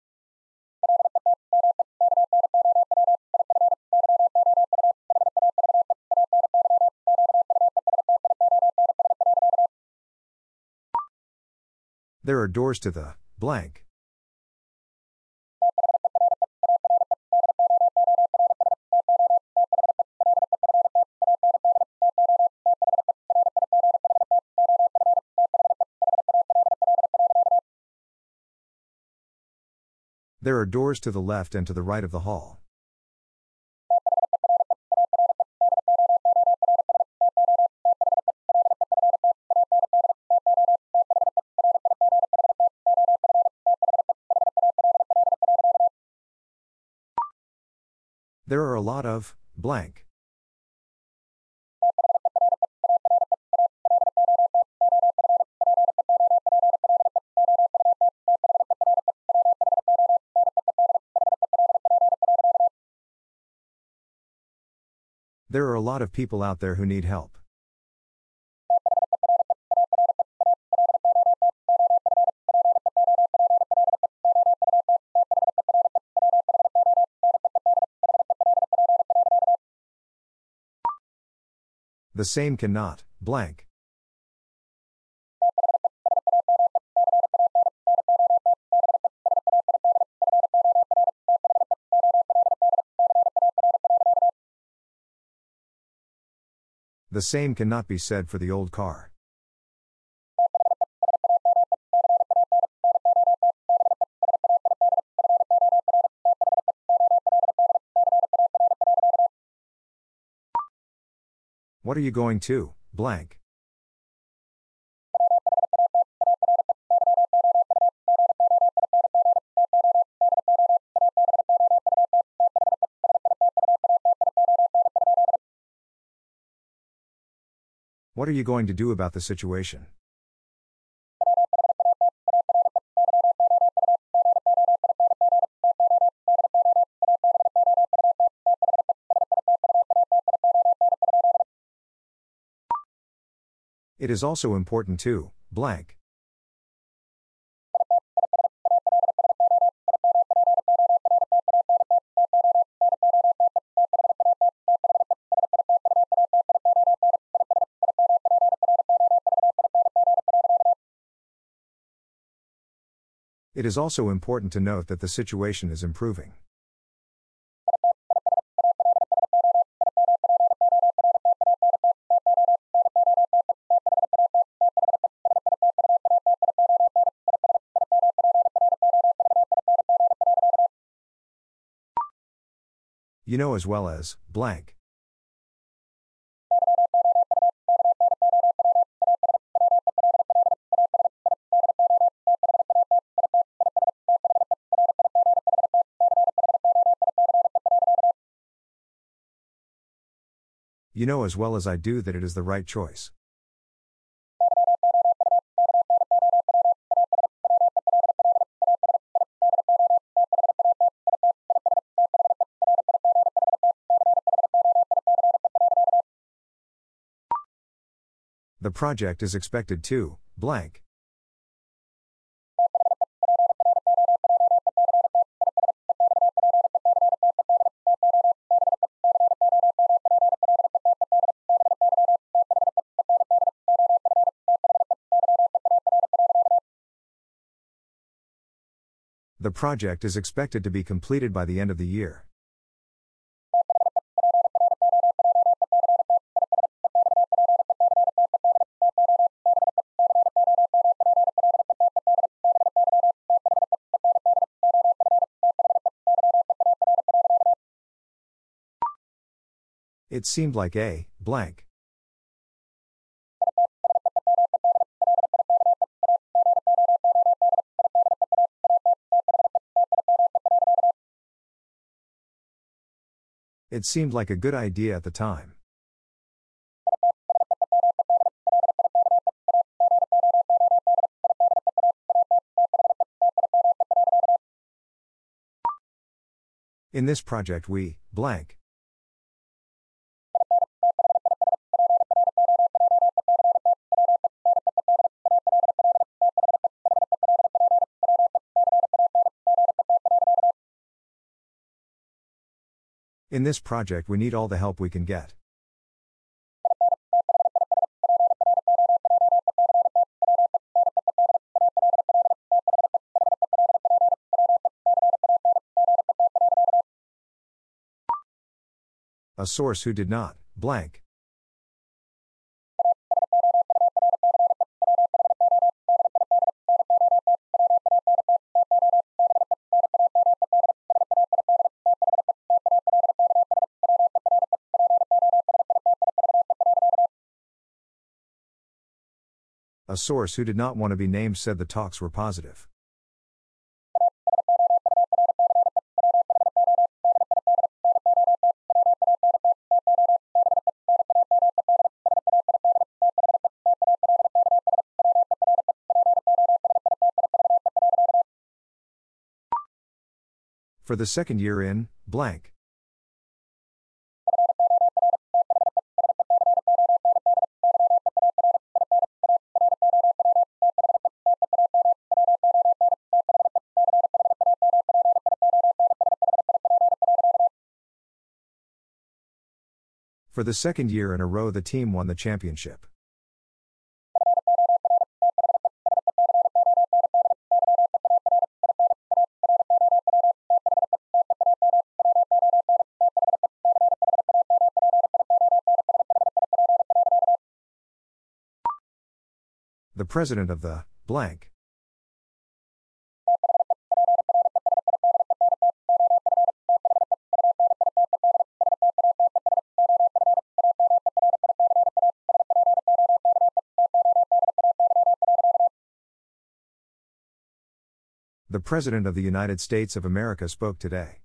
There are doors to the, blank. There are doors to the left and to the right of the hall. There are a lot of, blank. There are a lot of people out there who need help. The same cannot, blank. The same cannot be said for the old car. What are you going to, blank? What are you going to do about the situation? It is also important to, blank. It is also important to note that the situation is improving. You know as well as, blank. You know as well as I do that it is the right choice. The project is expected to, blank. The project is expected to be completed by the end of the year. It seemed like a, blank. It seemed like a good idea at the time. In this project we, blank. In this project we need all the help we can get. A source who did not, blank. A source who did not want to be named said the talks were positive. For the second year in, blank. For the second year in a row, the team won the championship. The president of the blank. The President of the United States of America spoke today.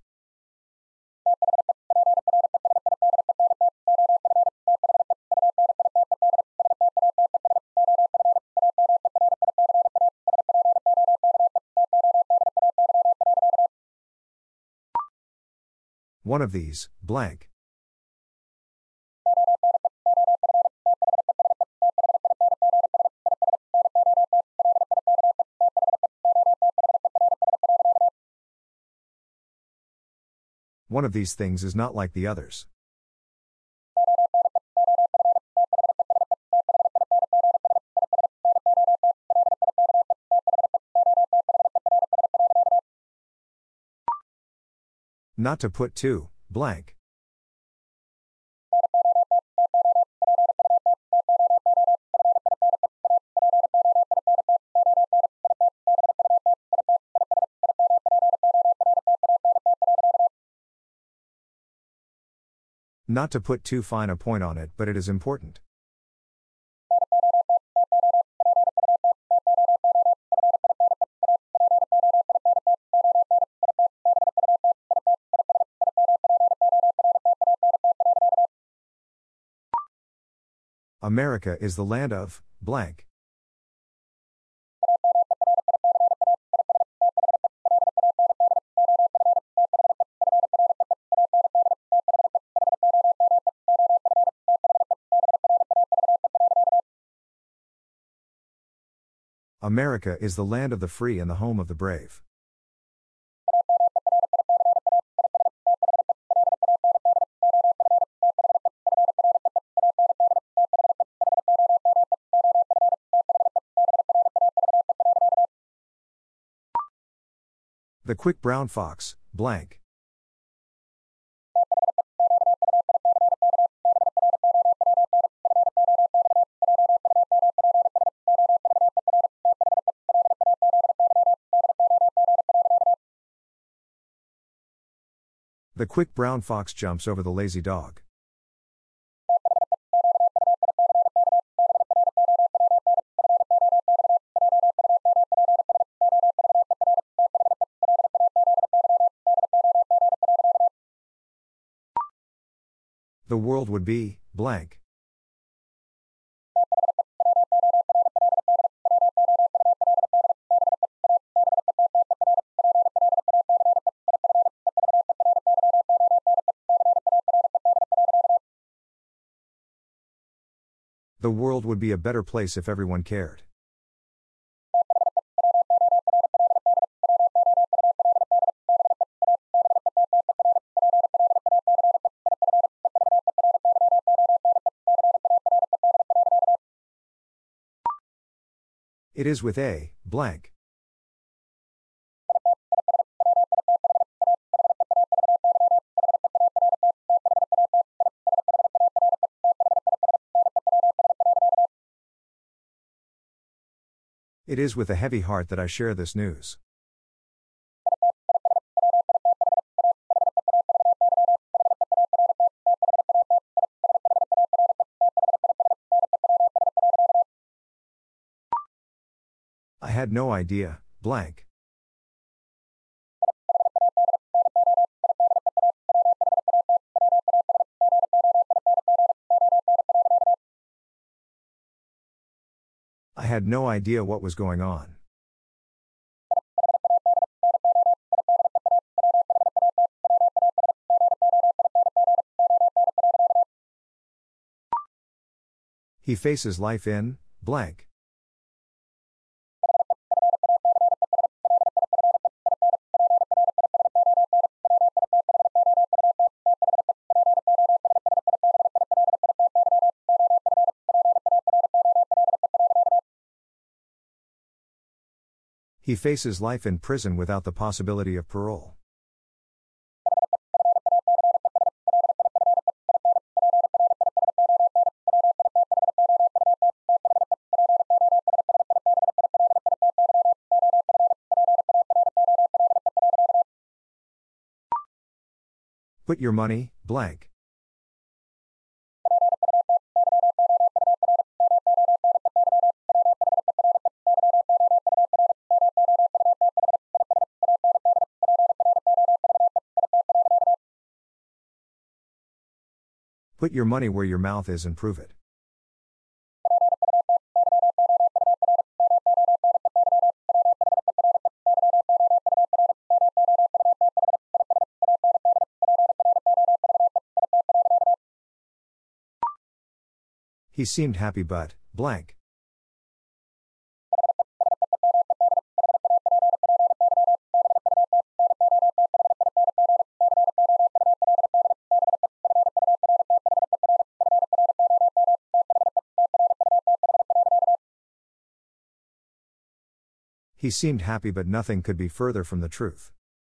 One of these, blank. One of these things is not like the others. Not to put two, blank. Not to put too fine a point on it, but it is important. America is the land of blank. America is the land of the free and the home of the brave. The quick brown fox, blank. The quick brown fox jumps over the lazy dog. The world would be blank. The world would be a better place if everyone cared. It is with a blank. It is with a heavy heart that I share this news. I had no idea, blank. I had no idea what was going on. He faces life in blank. He faces life in prison without the possibility of parole. Put your money, blank. Put your money where your mouth is and prove it. He seemed happy but, blank. He seemed happy but nothing could be further from the truth.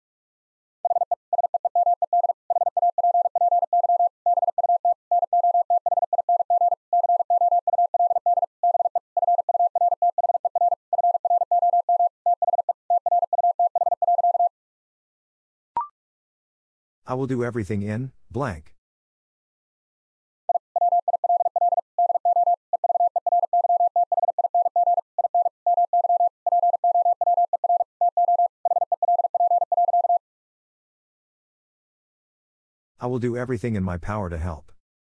I will do everything in, blank. I will do everything in my power to help.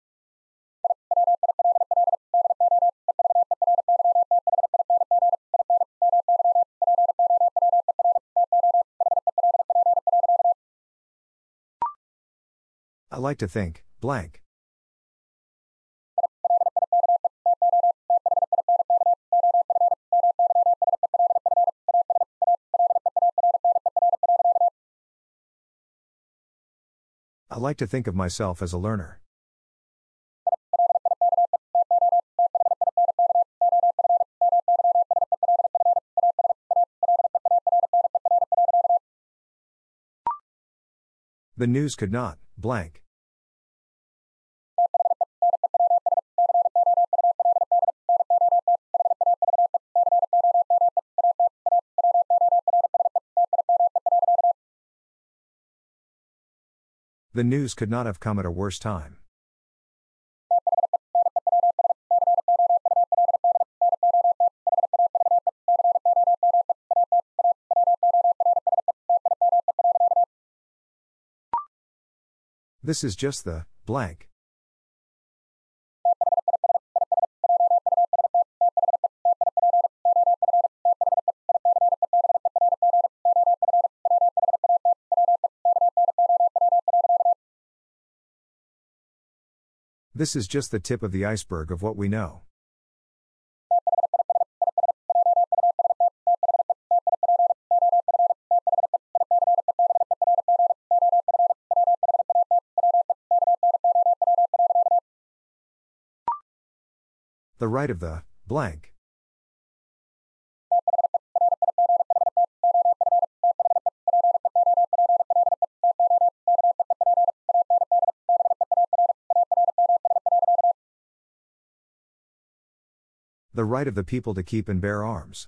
I like to think, blank. I like to think of myself as a learner. The news could not, blank. The news could not have come at a worse time. This is just the, blank. This is just the tip of the iceberg of what we know. The right of the, blank. The right of the people to keep and bear arms.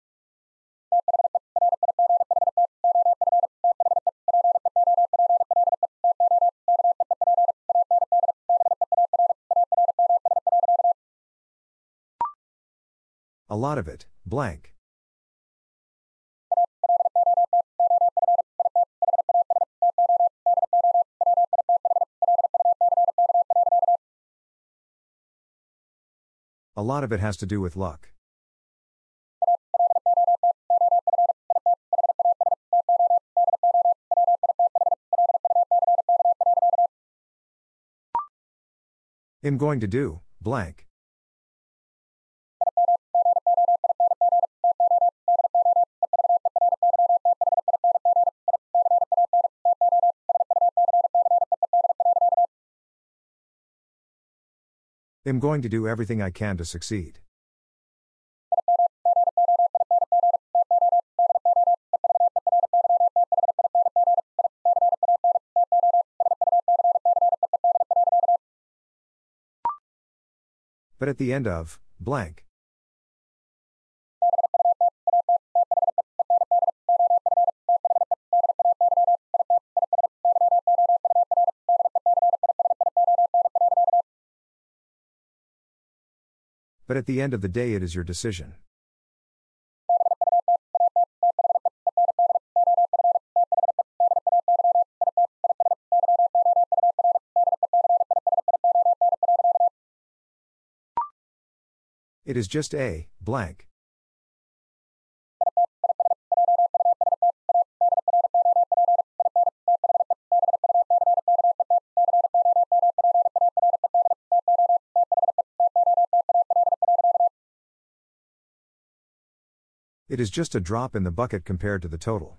A lot of it, blank. A lot of it has to do with luck. I'm going to do, blank. I'm going to do everything I can to succeed. But at the end of, blank. But at the end of the day, it is your decision. It is just a, blank. It is just a drop in the bucket compared to the total.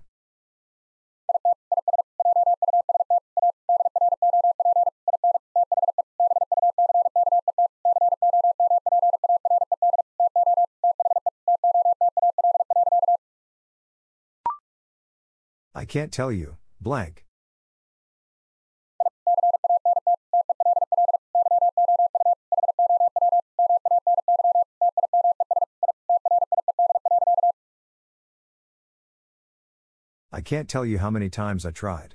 I can't tell you, blank. I can't tell you how many times I tried.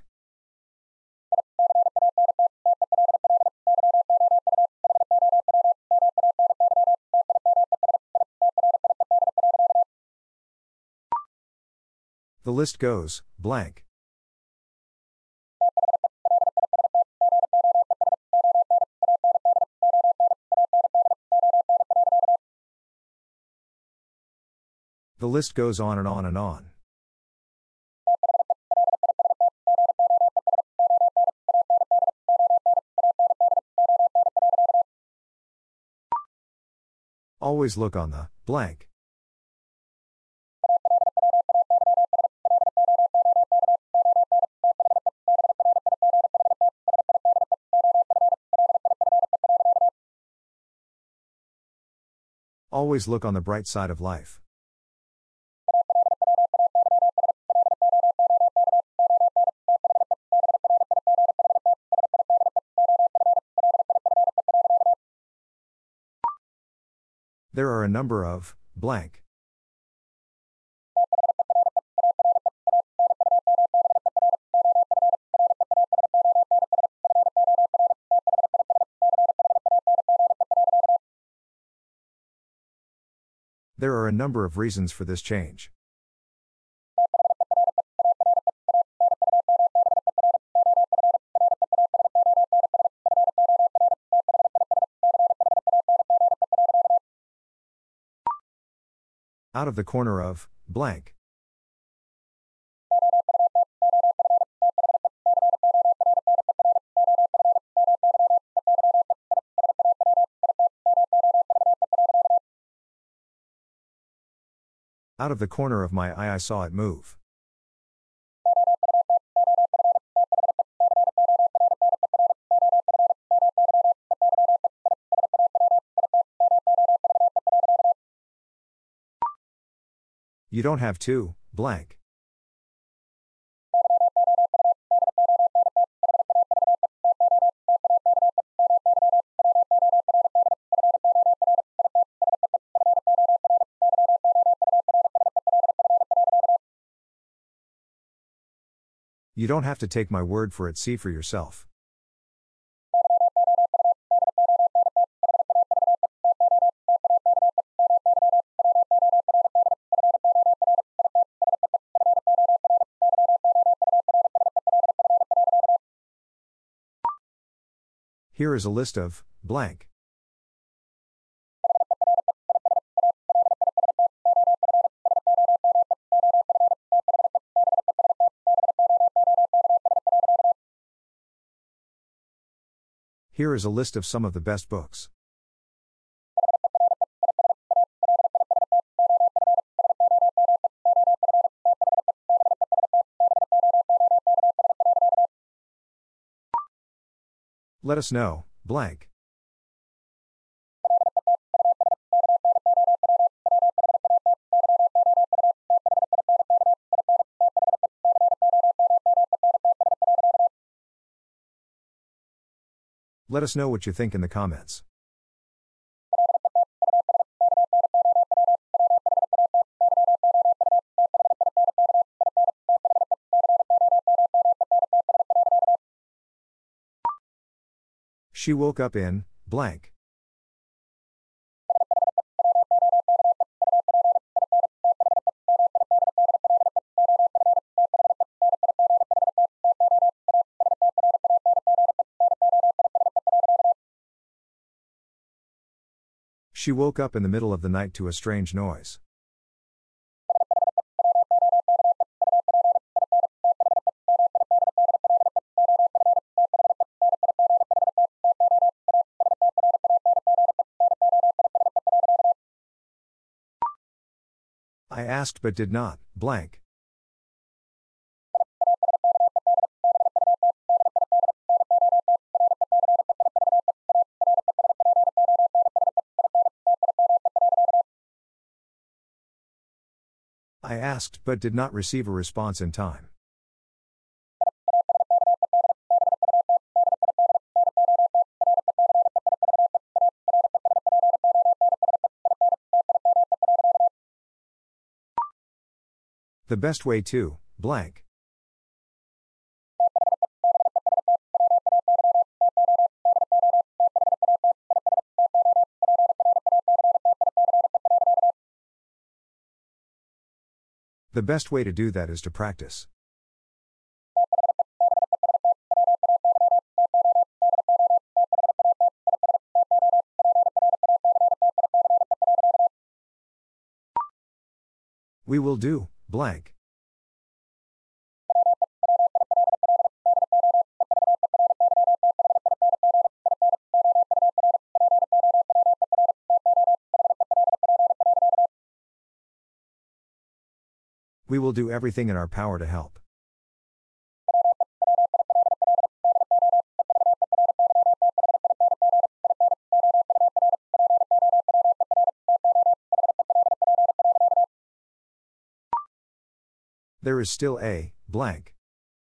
The list goes, blank. The list goes on and on and on. Always look on the, blank. Always look on the bright side of life. There are a number of, blank. There are a number of reasons for this change. Out of the corner of, blank. Out of the corner of my eye I saw it move. You don't have to, blank. You don't have to take my word for it, see for yourself. Here is a list of, blank. Here is a list of some of the best books. Let us know, blank. Let us know what you think in the comments. She woke up in, blank. She woke up in the middle of the night to a strange noise. I asked but did not, blank. I asked but did not receive a response in time. The best way to, blank. The best way to do that is to practice. We will do, blank. We will do everything in our power to help. There is still a, blank.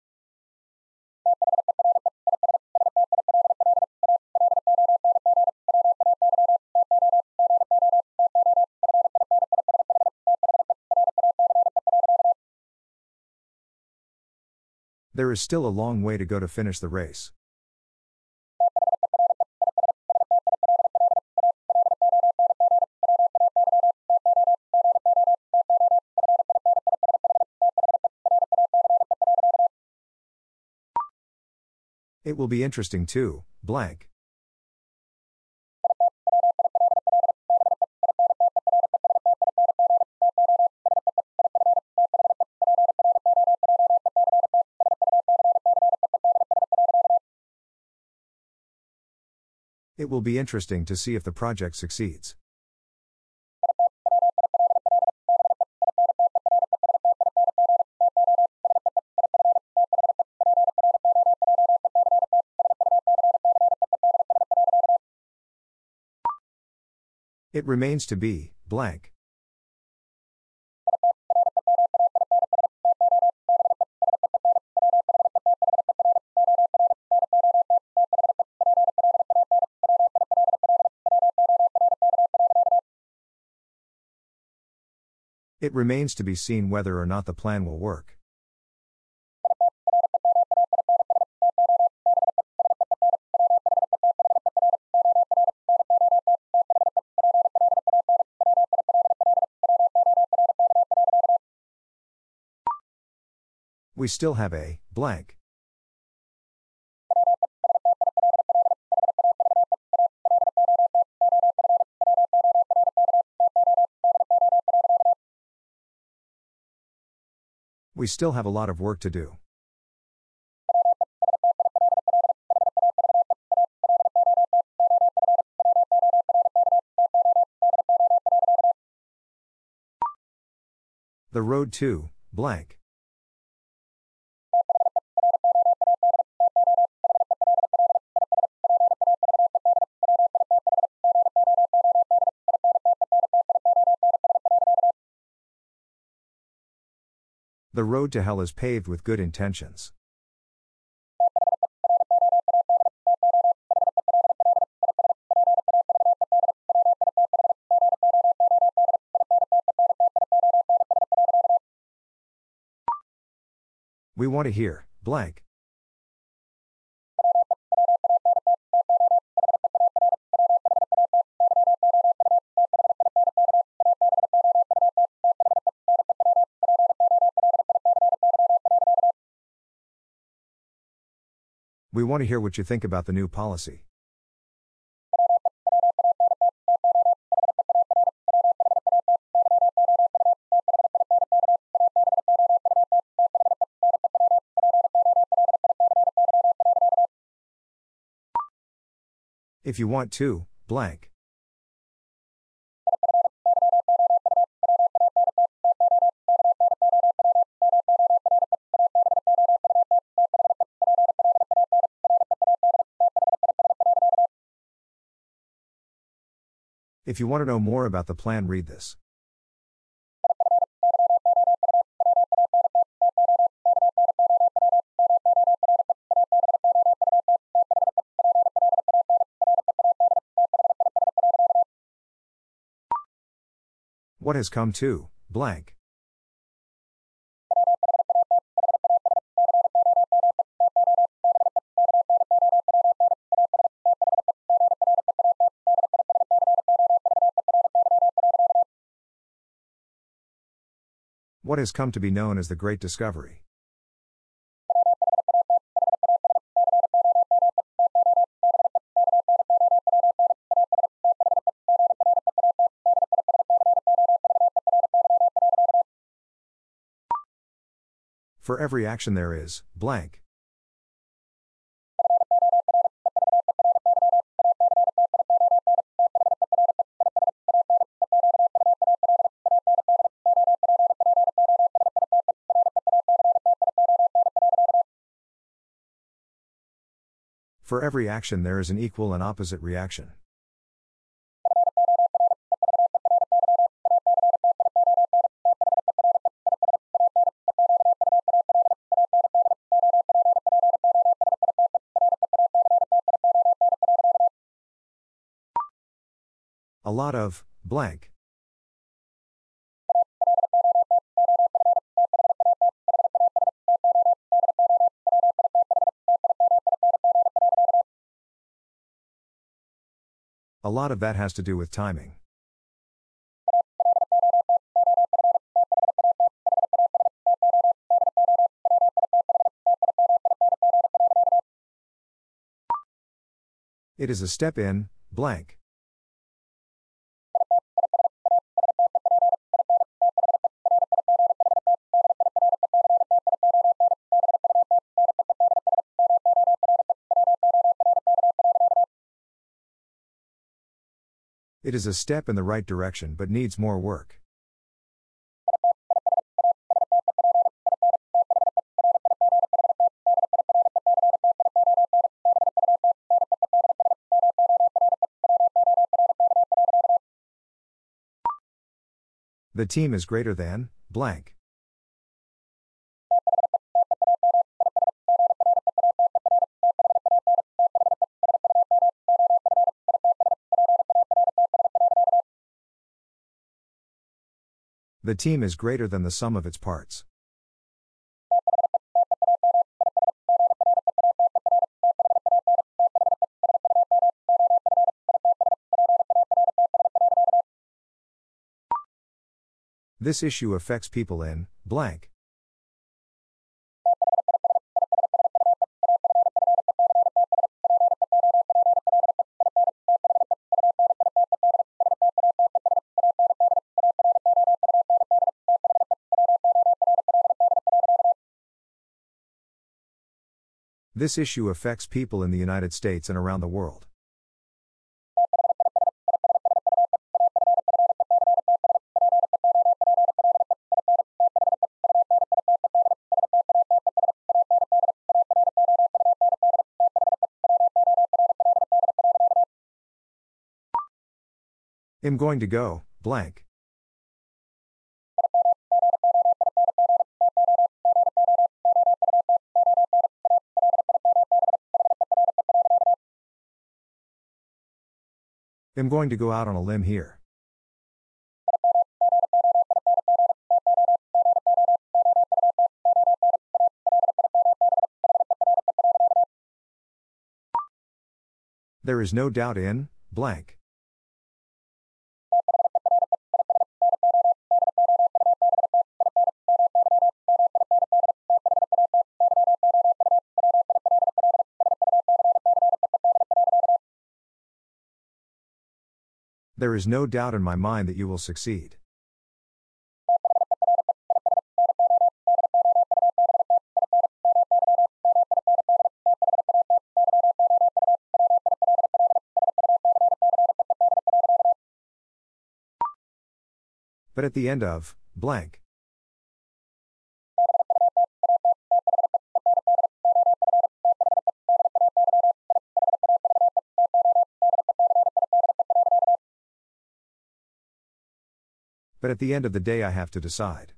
There is still a long way to go to finish the race. It will be interesting too, blank. It will be interesting to see if the project succeeds. It remains to be, blank. It remains to be seen whether or not the plan will work. We still have a, blank. We still have a lot of work to do. The road to, blank. The road to hell is paved with good intentions. We want to hear, blank. We want to hear what you think about the new policy. If you want to, blank. If you want to know more about the plan, read this. What has come to, blank. What has come to be known as the Great Discovery? For every action there is, blank. For every action there is an equal and opposite reaction. A lot of, blank. A lot of that has to do with timing. It is a step in, blank. It is a step in the right direction but needs more work. The team is greater than, blank. The team is greater than the sum of its parts. This issue affects people in, blank. This issue affects people in the United States and around the world. I'm going to go, blank. I'm going to go out on a limb here. There is no doubt in, blank. There is no doubt in my mind that you will succeed. But at the end of, blank. But at the end of the day I have to decide.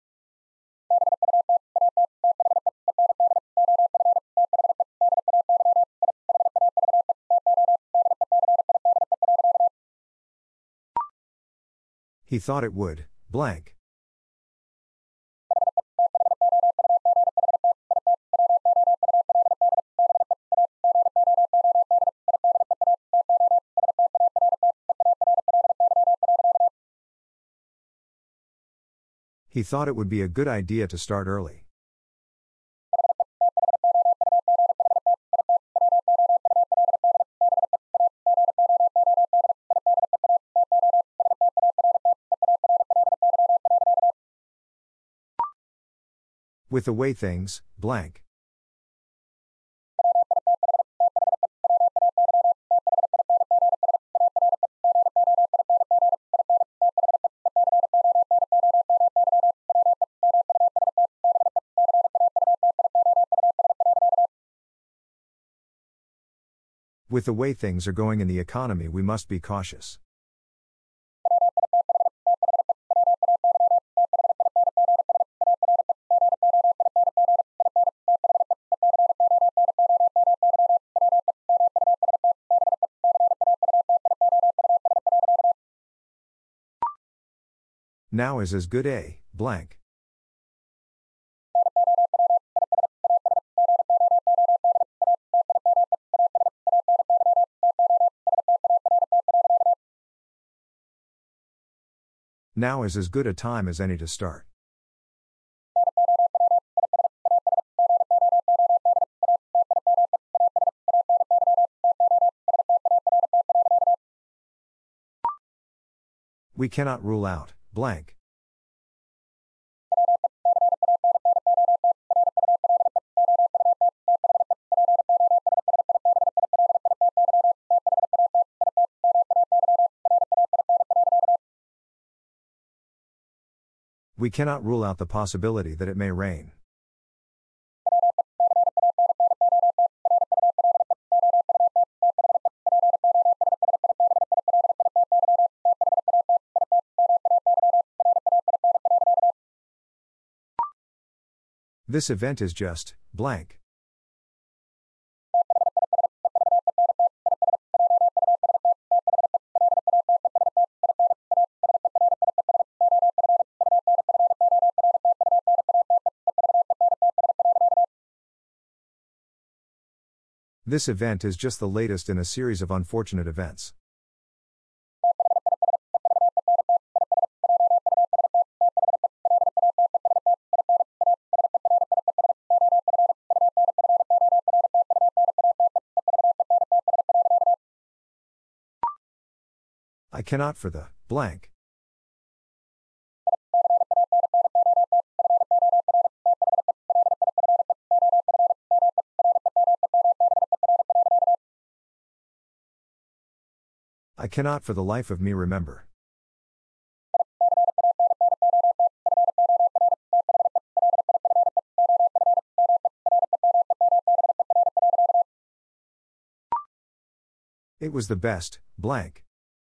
He thought it would, blank. He thought it would be a good idea to start early. With the way things, blank. With the way things are going in the economy, we must be cautious. Now is as good a, blank. Now is as good a time as any to start. We cannot rule out, blank. We cannot rule out the possibility that it may rain. This event is just, blank. This event is just the latest in a series of unfortunate events. I cannot for the, blank. I cannot for the life of me remember. It was the best, blank.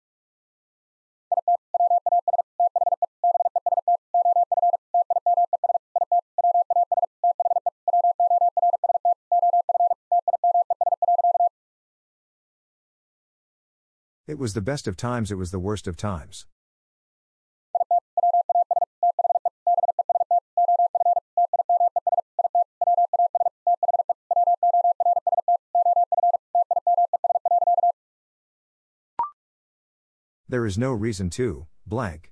It was the best of times, it was the worst of times. There is no reason to, blank.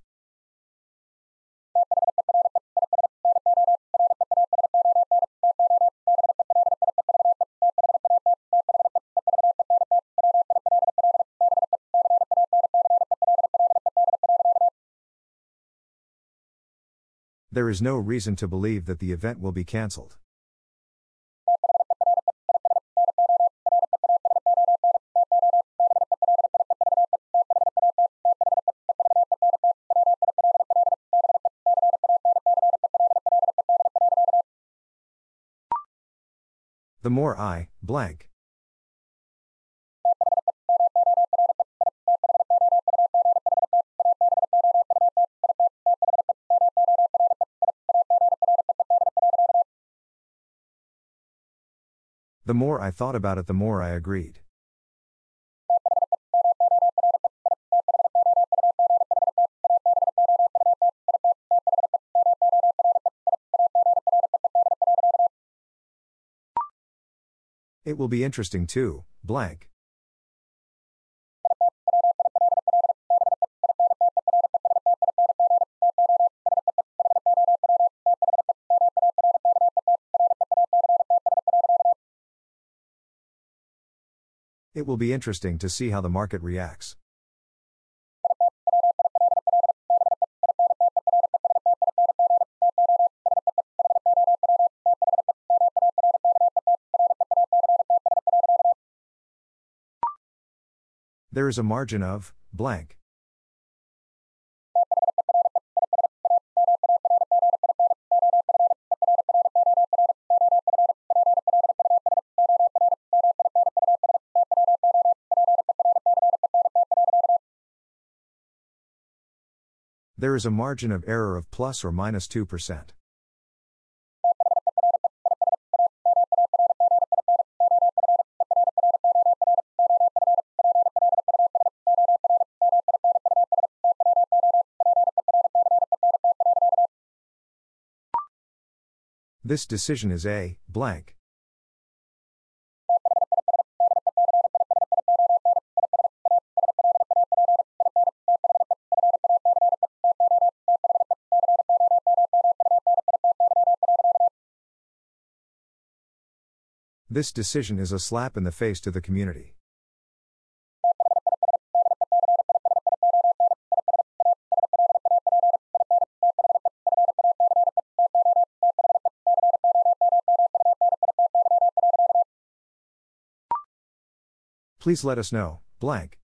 There is no reason to believe that the event will be cancelled. The more I, blank. The more I thought about it, the more I agreed. It will be interesting too, blank. It will be interesting to see how the market reacts. There is a margin of, blank. There is a margin of error of plus or minus 2%. This decision is a, blank. This decision is a slap in the face to the community. Please let us know, blank.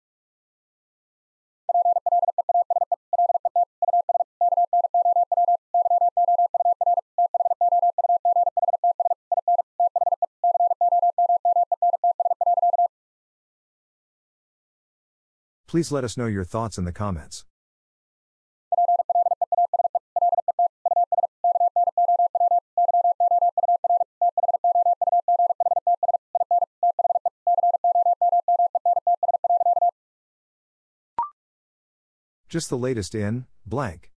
Please let us know your thoughts in the comments. Just the latest in, blank.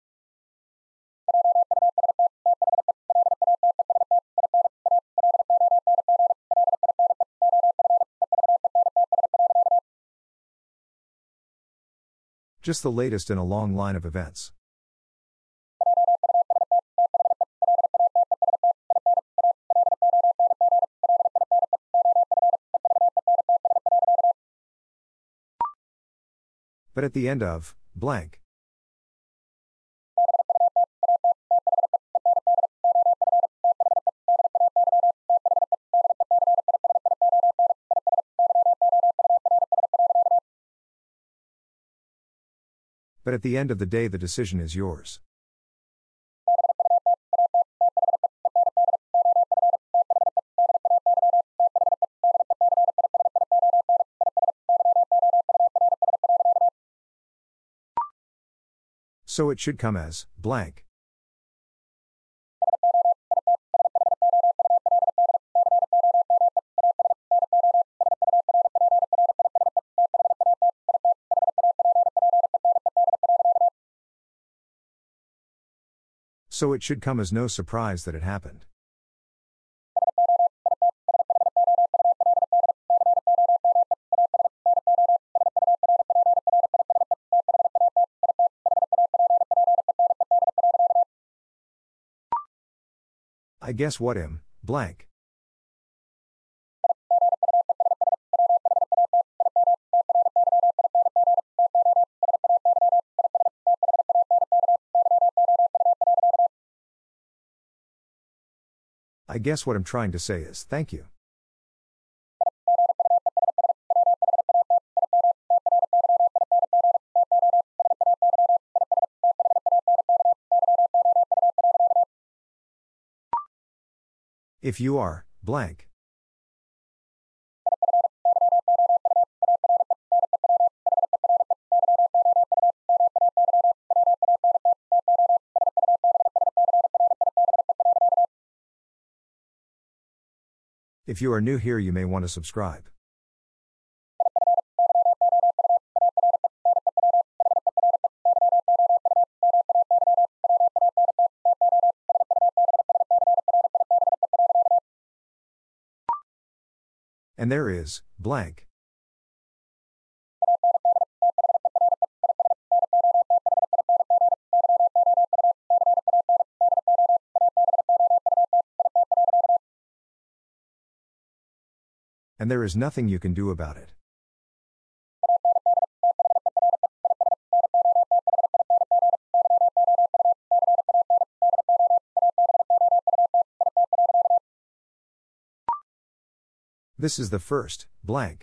Just the latest in a long line of events. But at the end of, blank. But at the end of the day, the decision is yours. So it should come as, blank. So it should come as no surprise that it happened. I guess what blank. I guess what I'm trying to say is thank you. If you are, blank. If you are new here, you may want to subscribe. And there is, blank. And there is nothing you can do about it. This is the first, blank.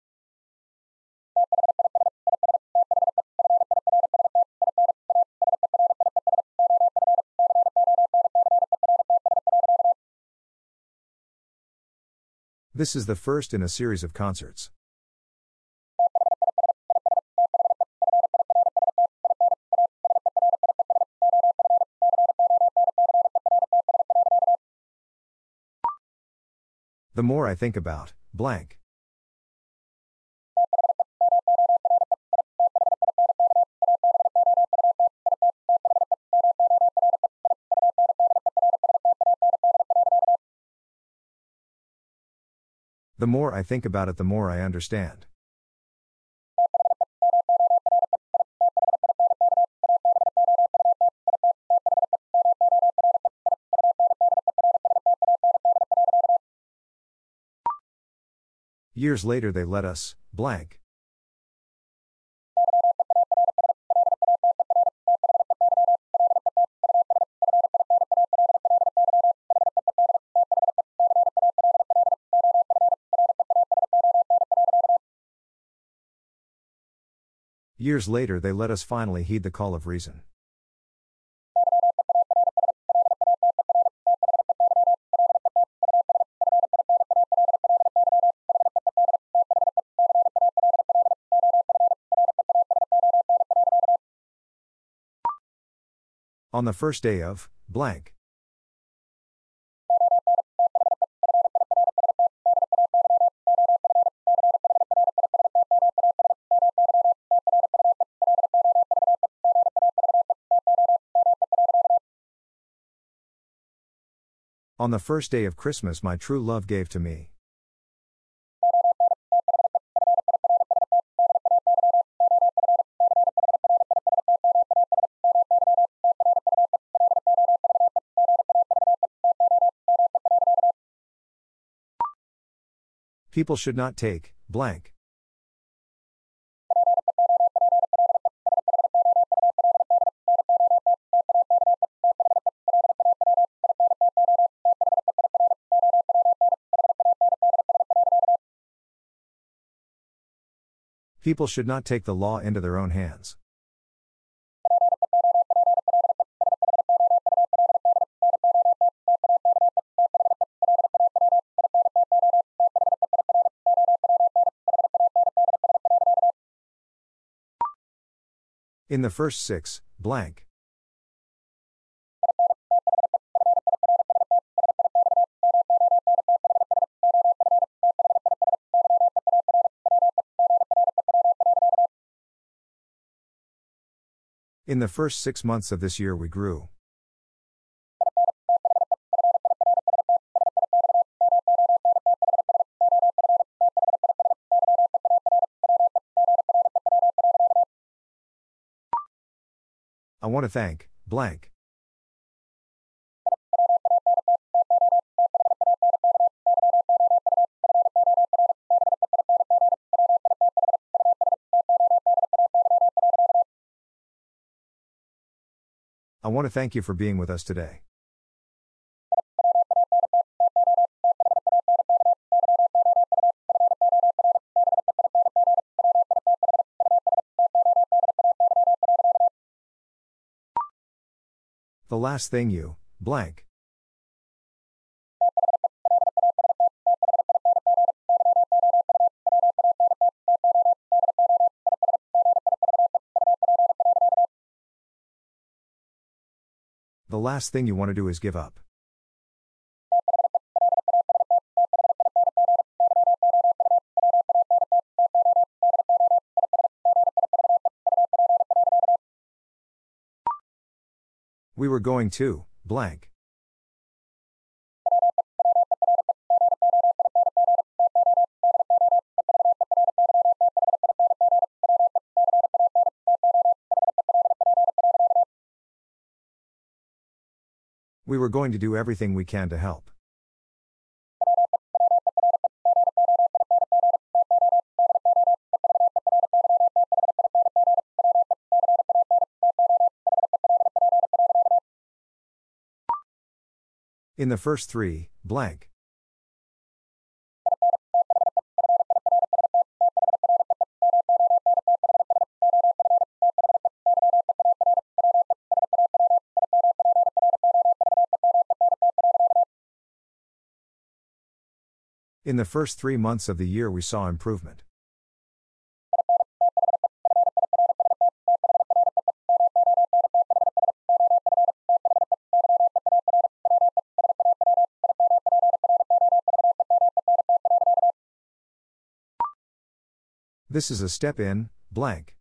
This is the first in a series of concerts. The more I think about, blank. The more I think about it, the more I understand. Years later they let us, blank. Years later they let us finally heed the call of reason. On the first day of, blank. On the first day of Christmas my true love gave to me. People should not take, blank. People should not take the law into their own hands. In the first 6, blank. In the first 6 months of this year we grew. I want to thank, blank. I want to thank you for being with us today. The last thing you, blank. The last thing you want to do is give up. We were going to, blank. We were going to do everything we can to help. In the first three, blank. In the first 3 months of the year we saw improvement. This is a step in, blank.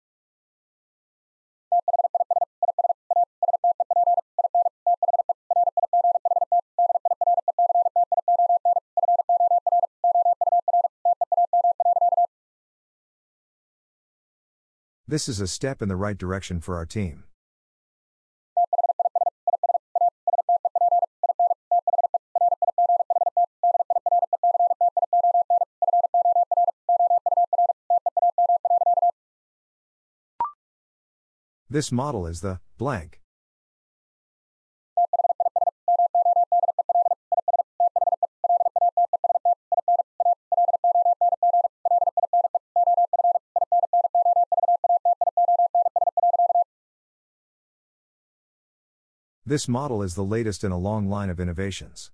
This is a step in the right direction for our team. This model is the blank. This model is the latest in a long line of innovations.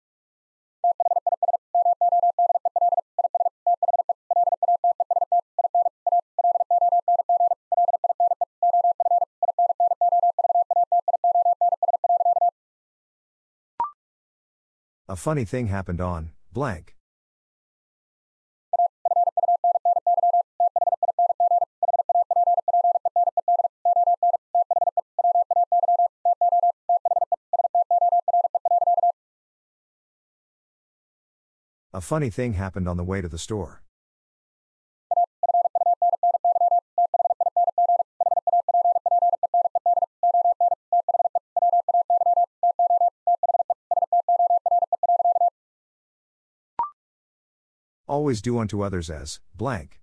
A funny thing happened on, blank. A funny thing happened on the way to the store. Always do unto others as, blank.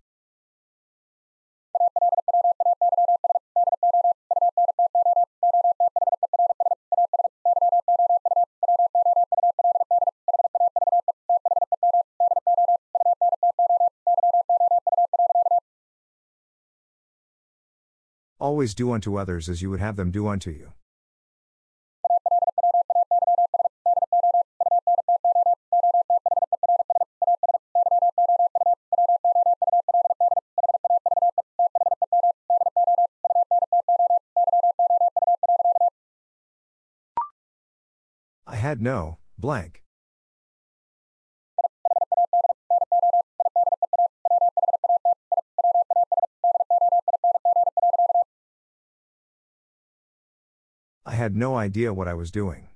Always do unto others as you would have them do unto you. I had no, blank. I had no idea what I was doing.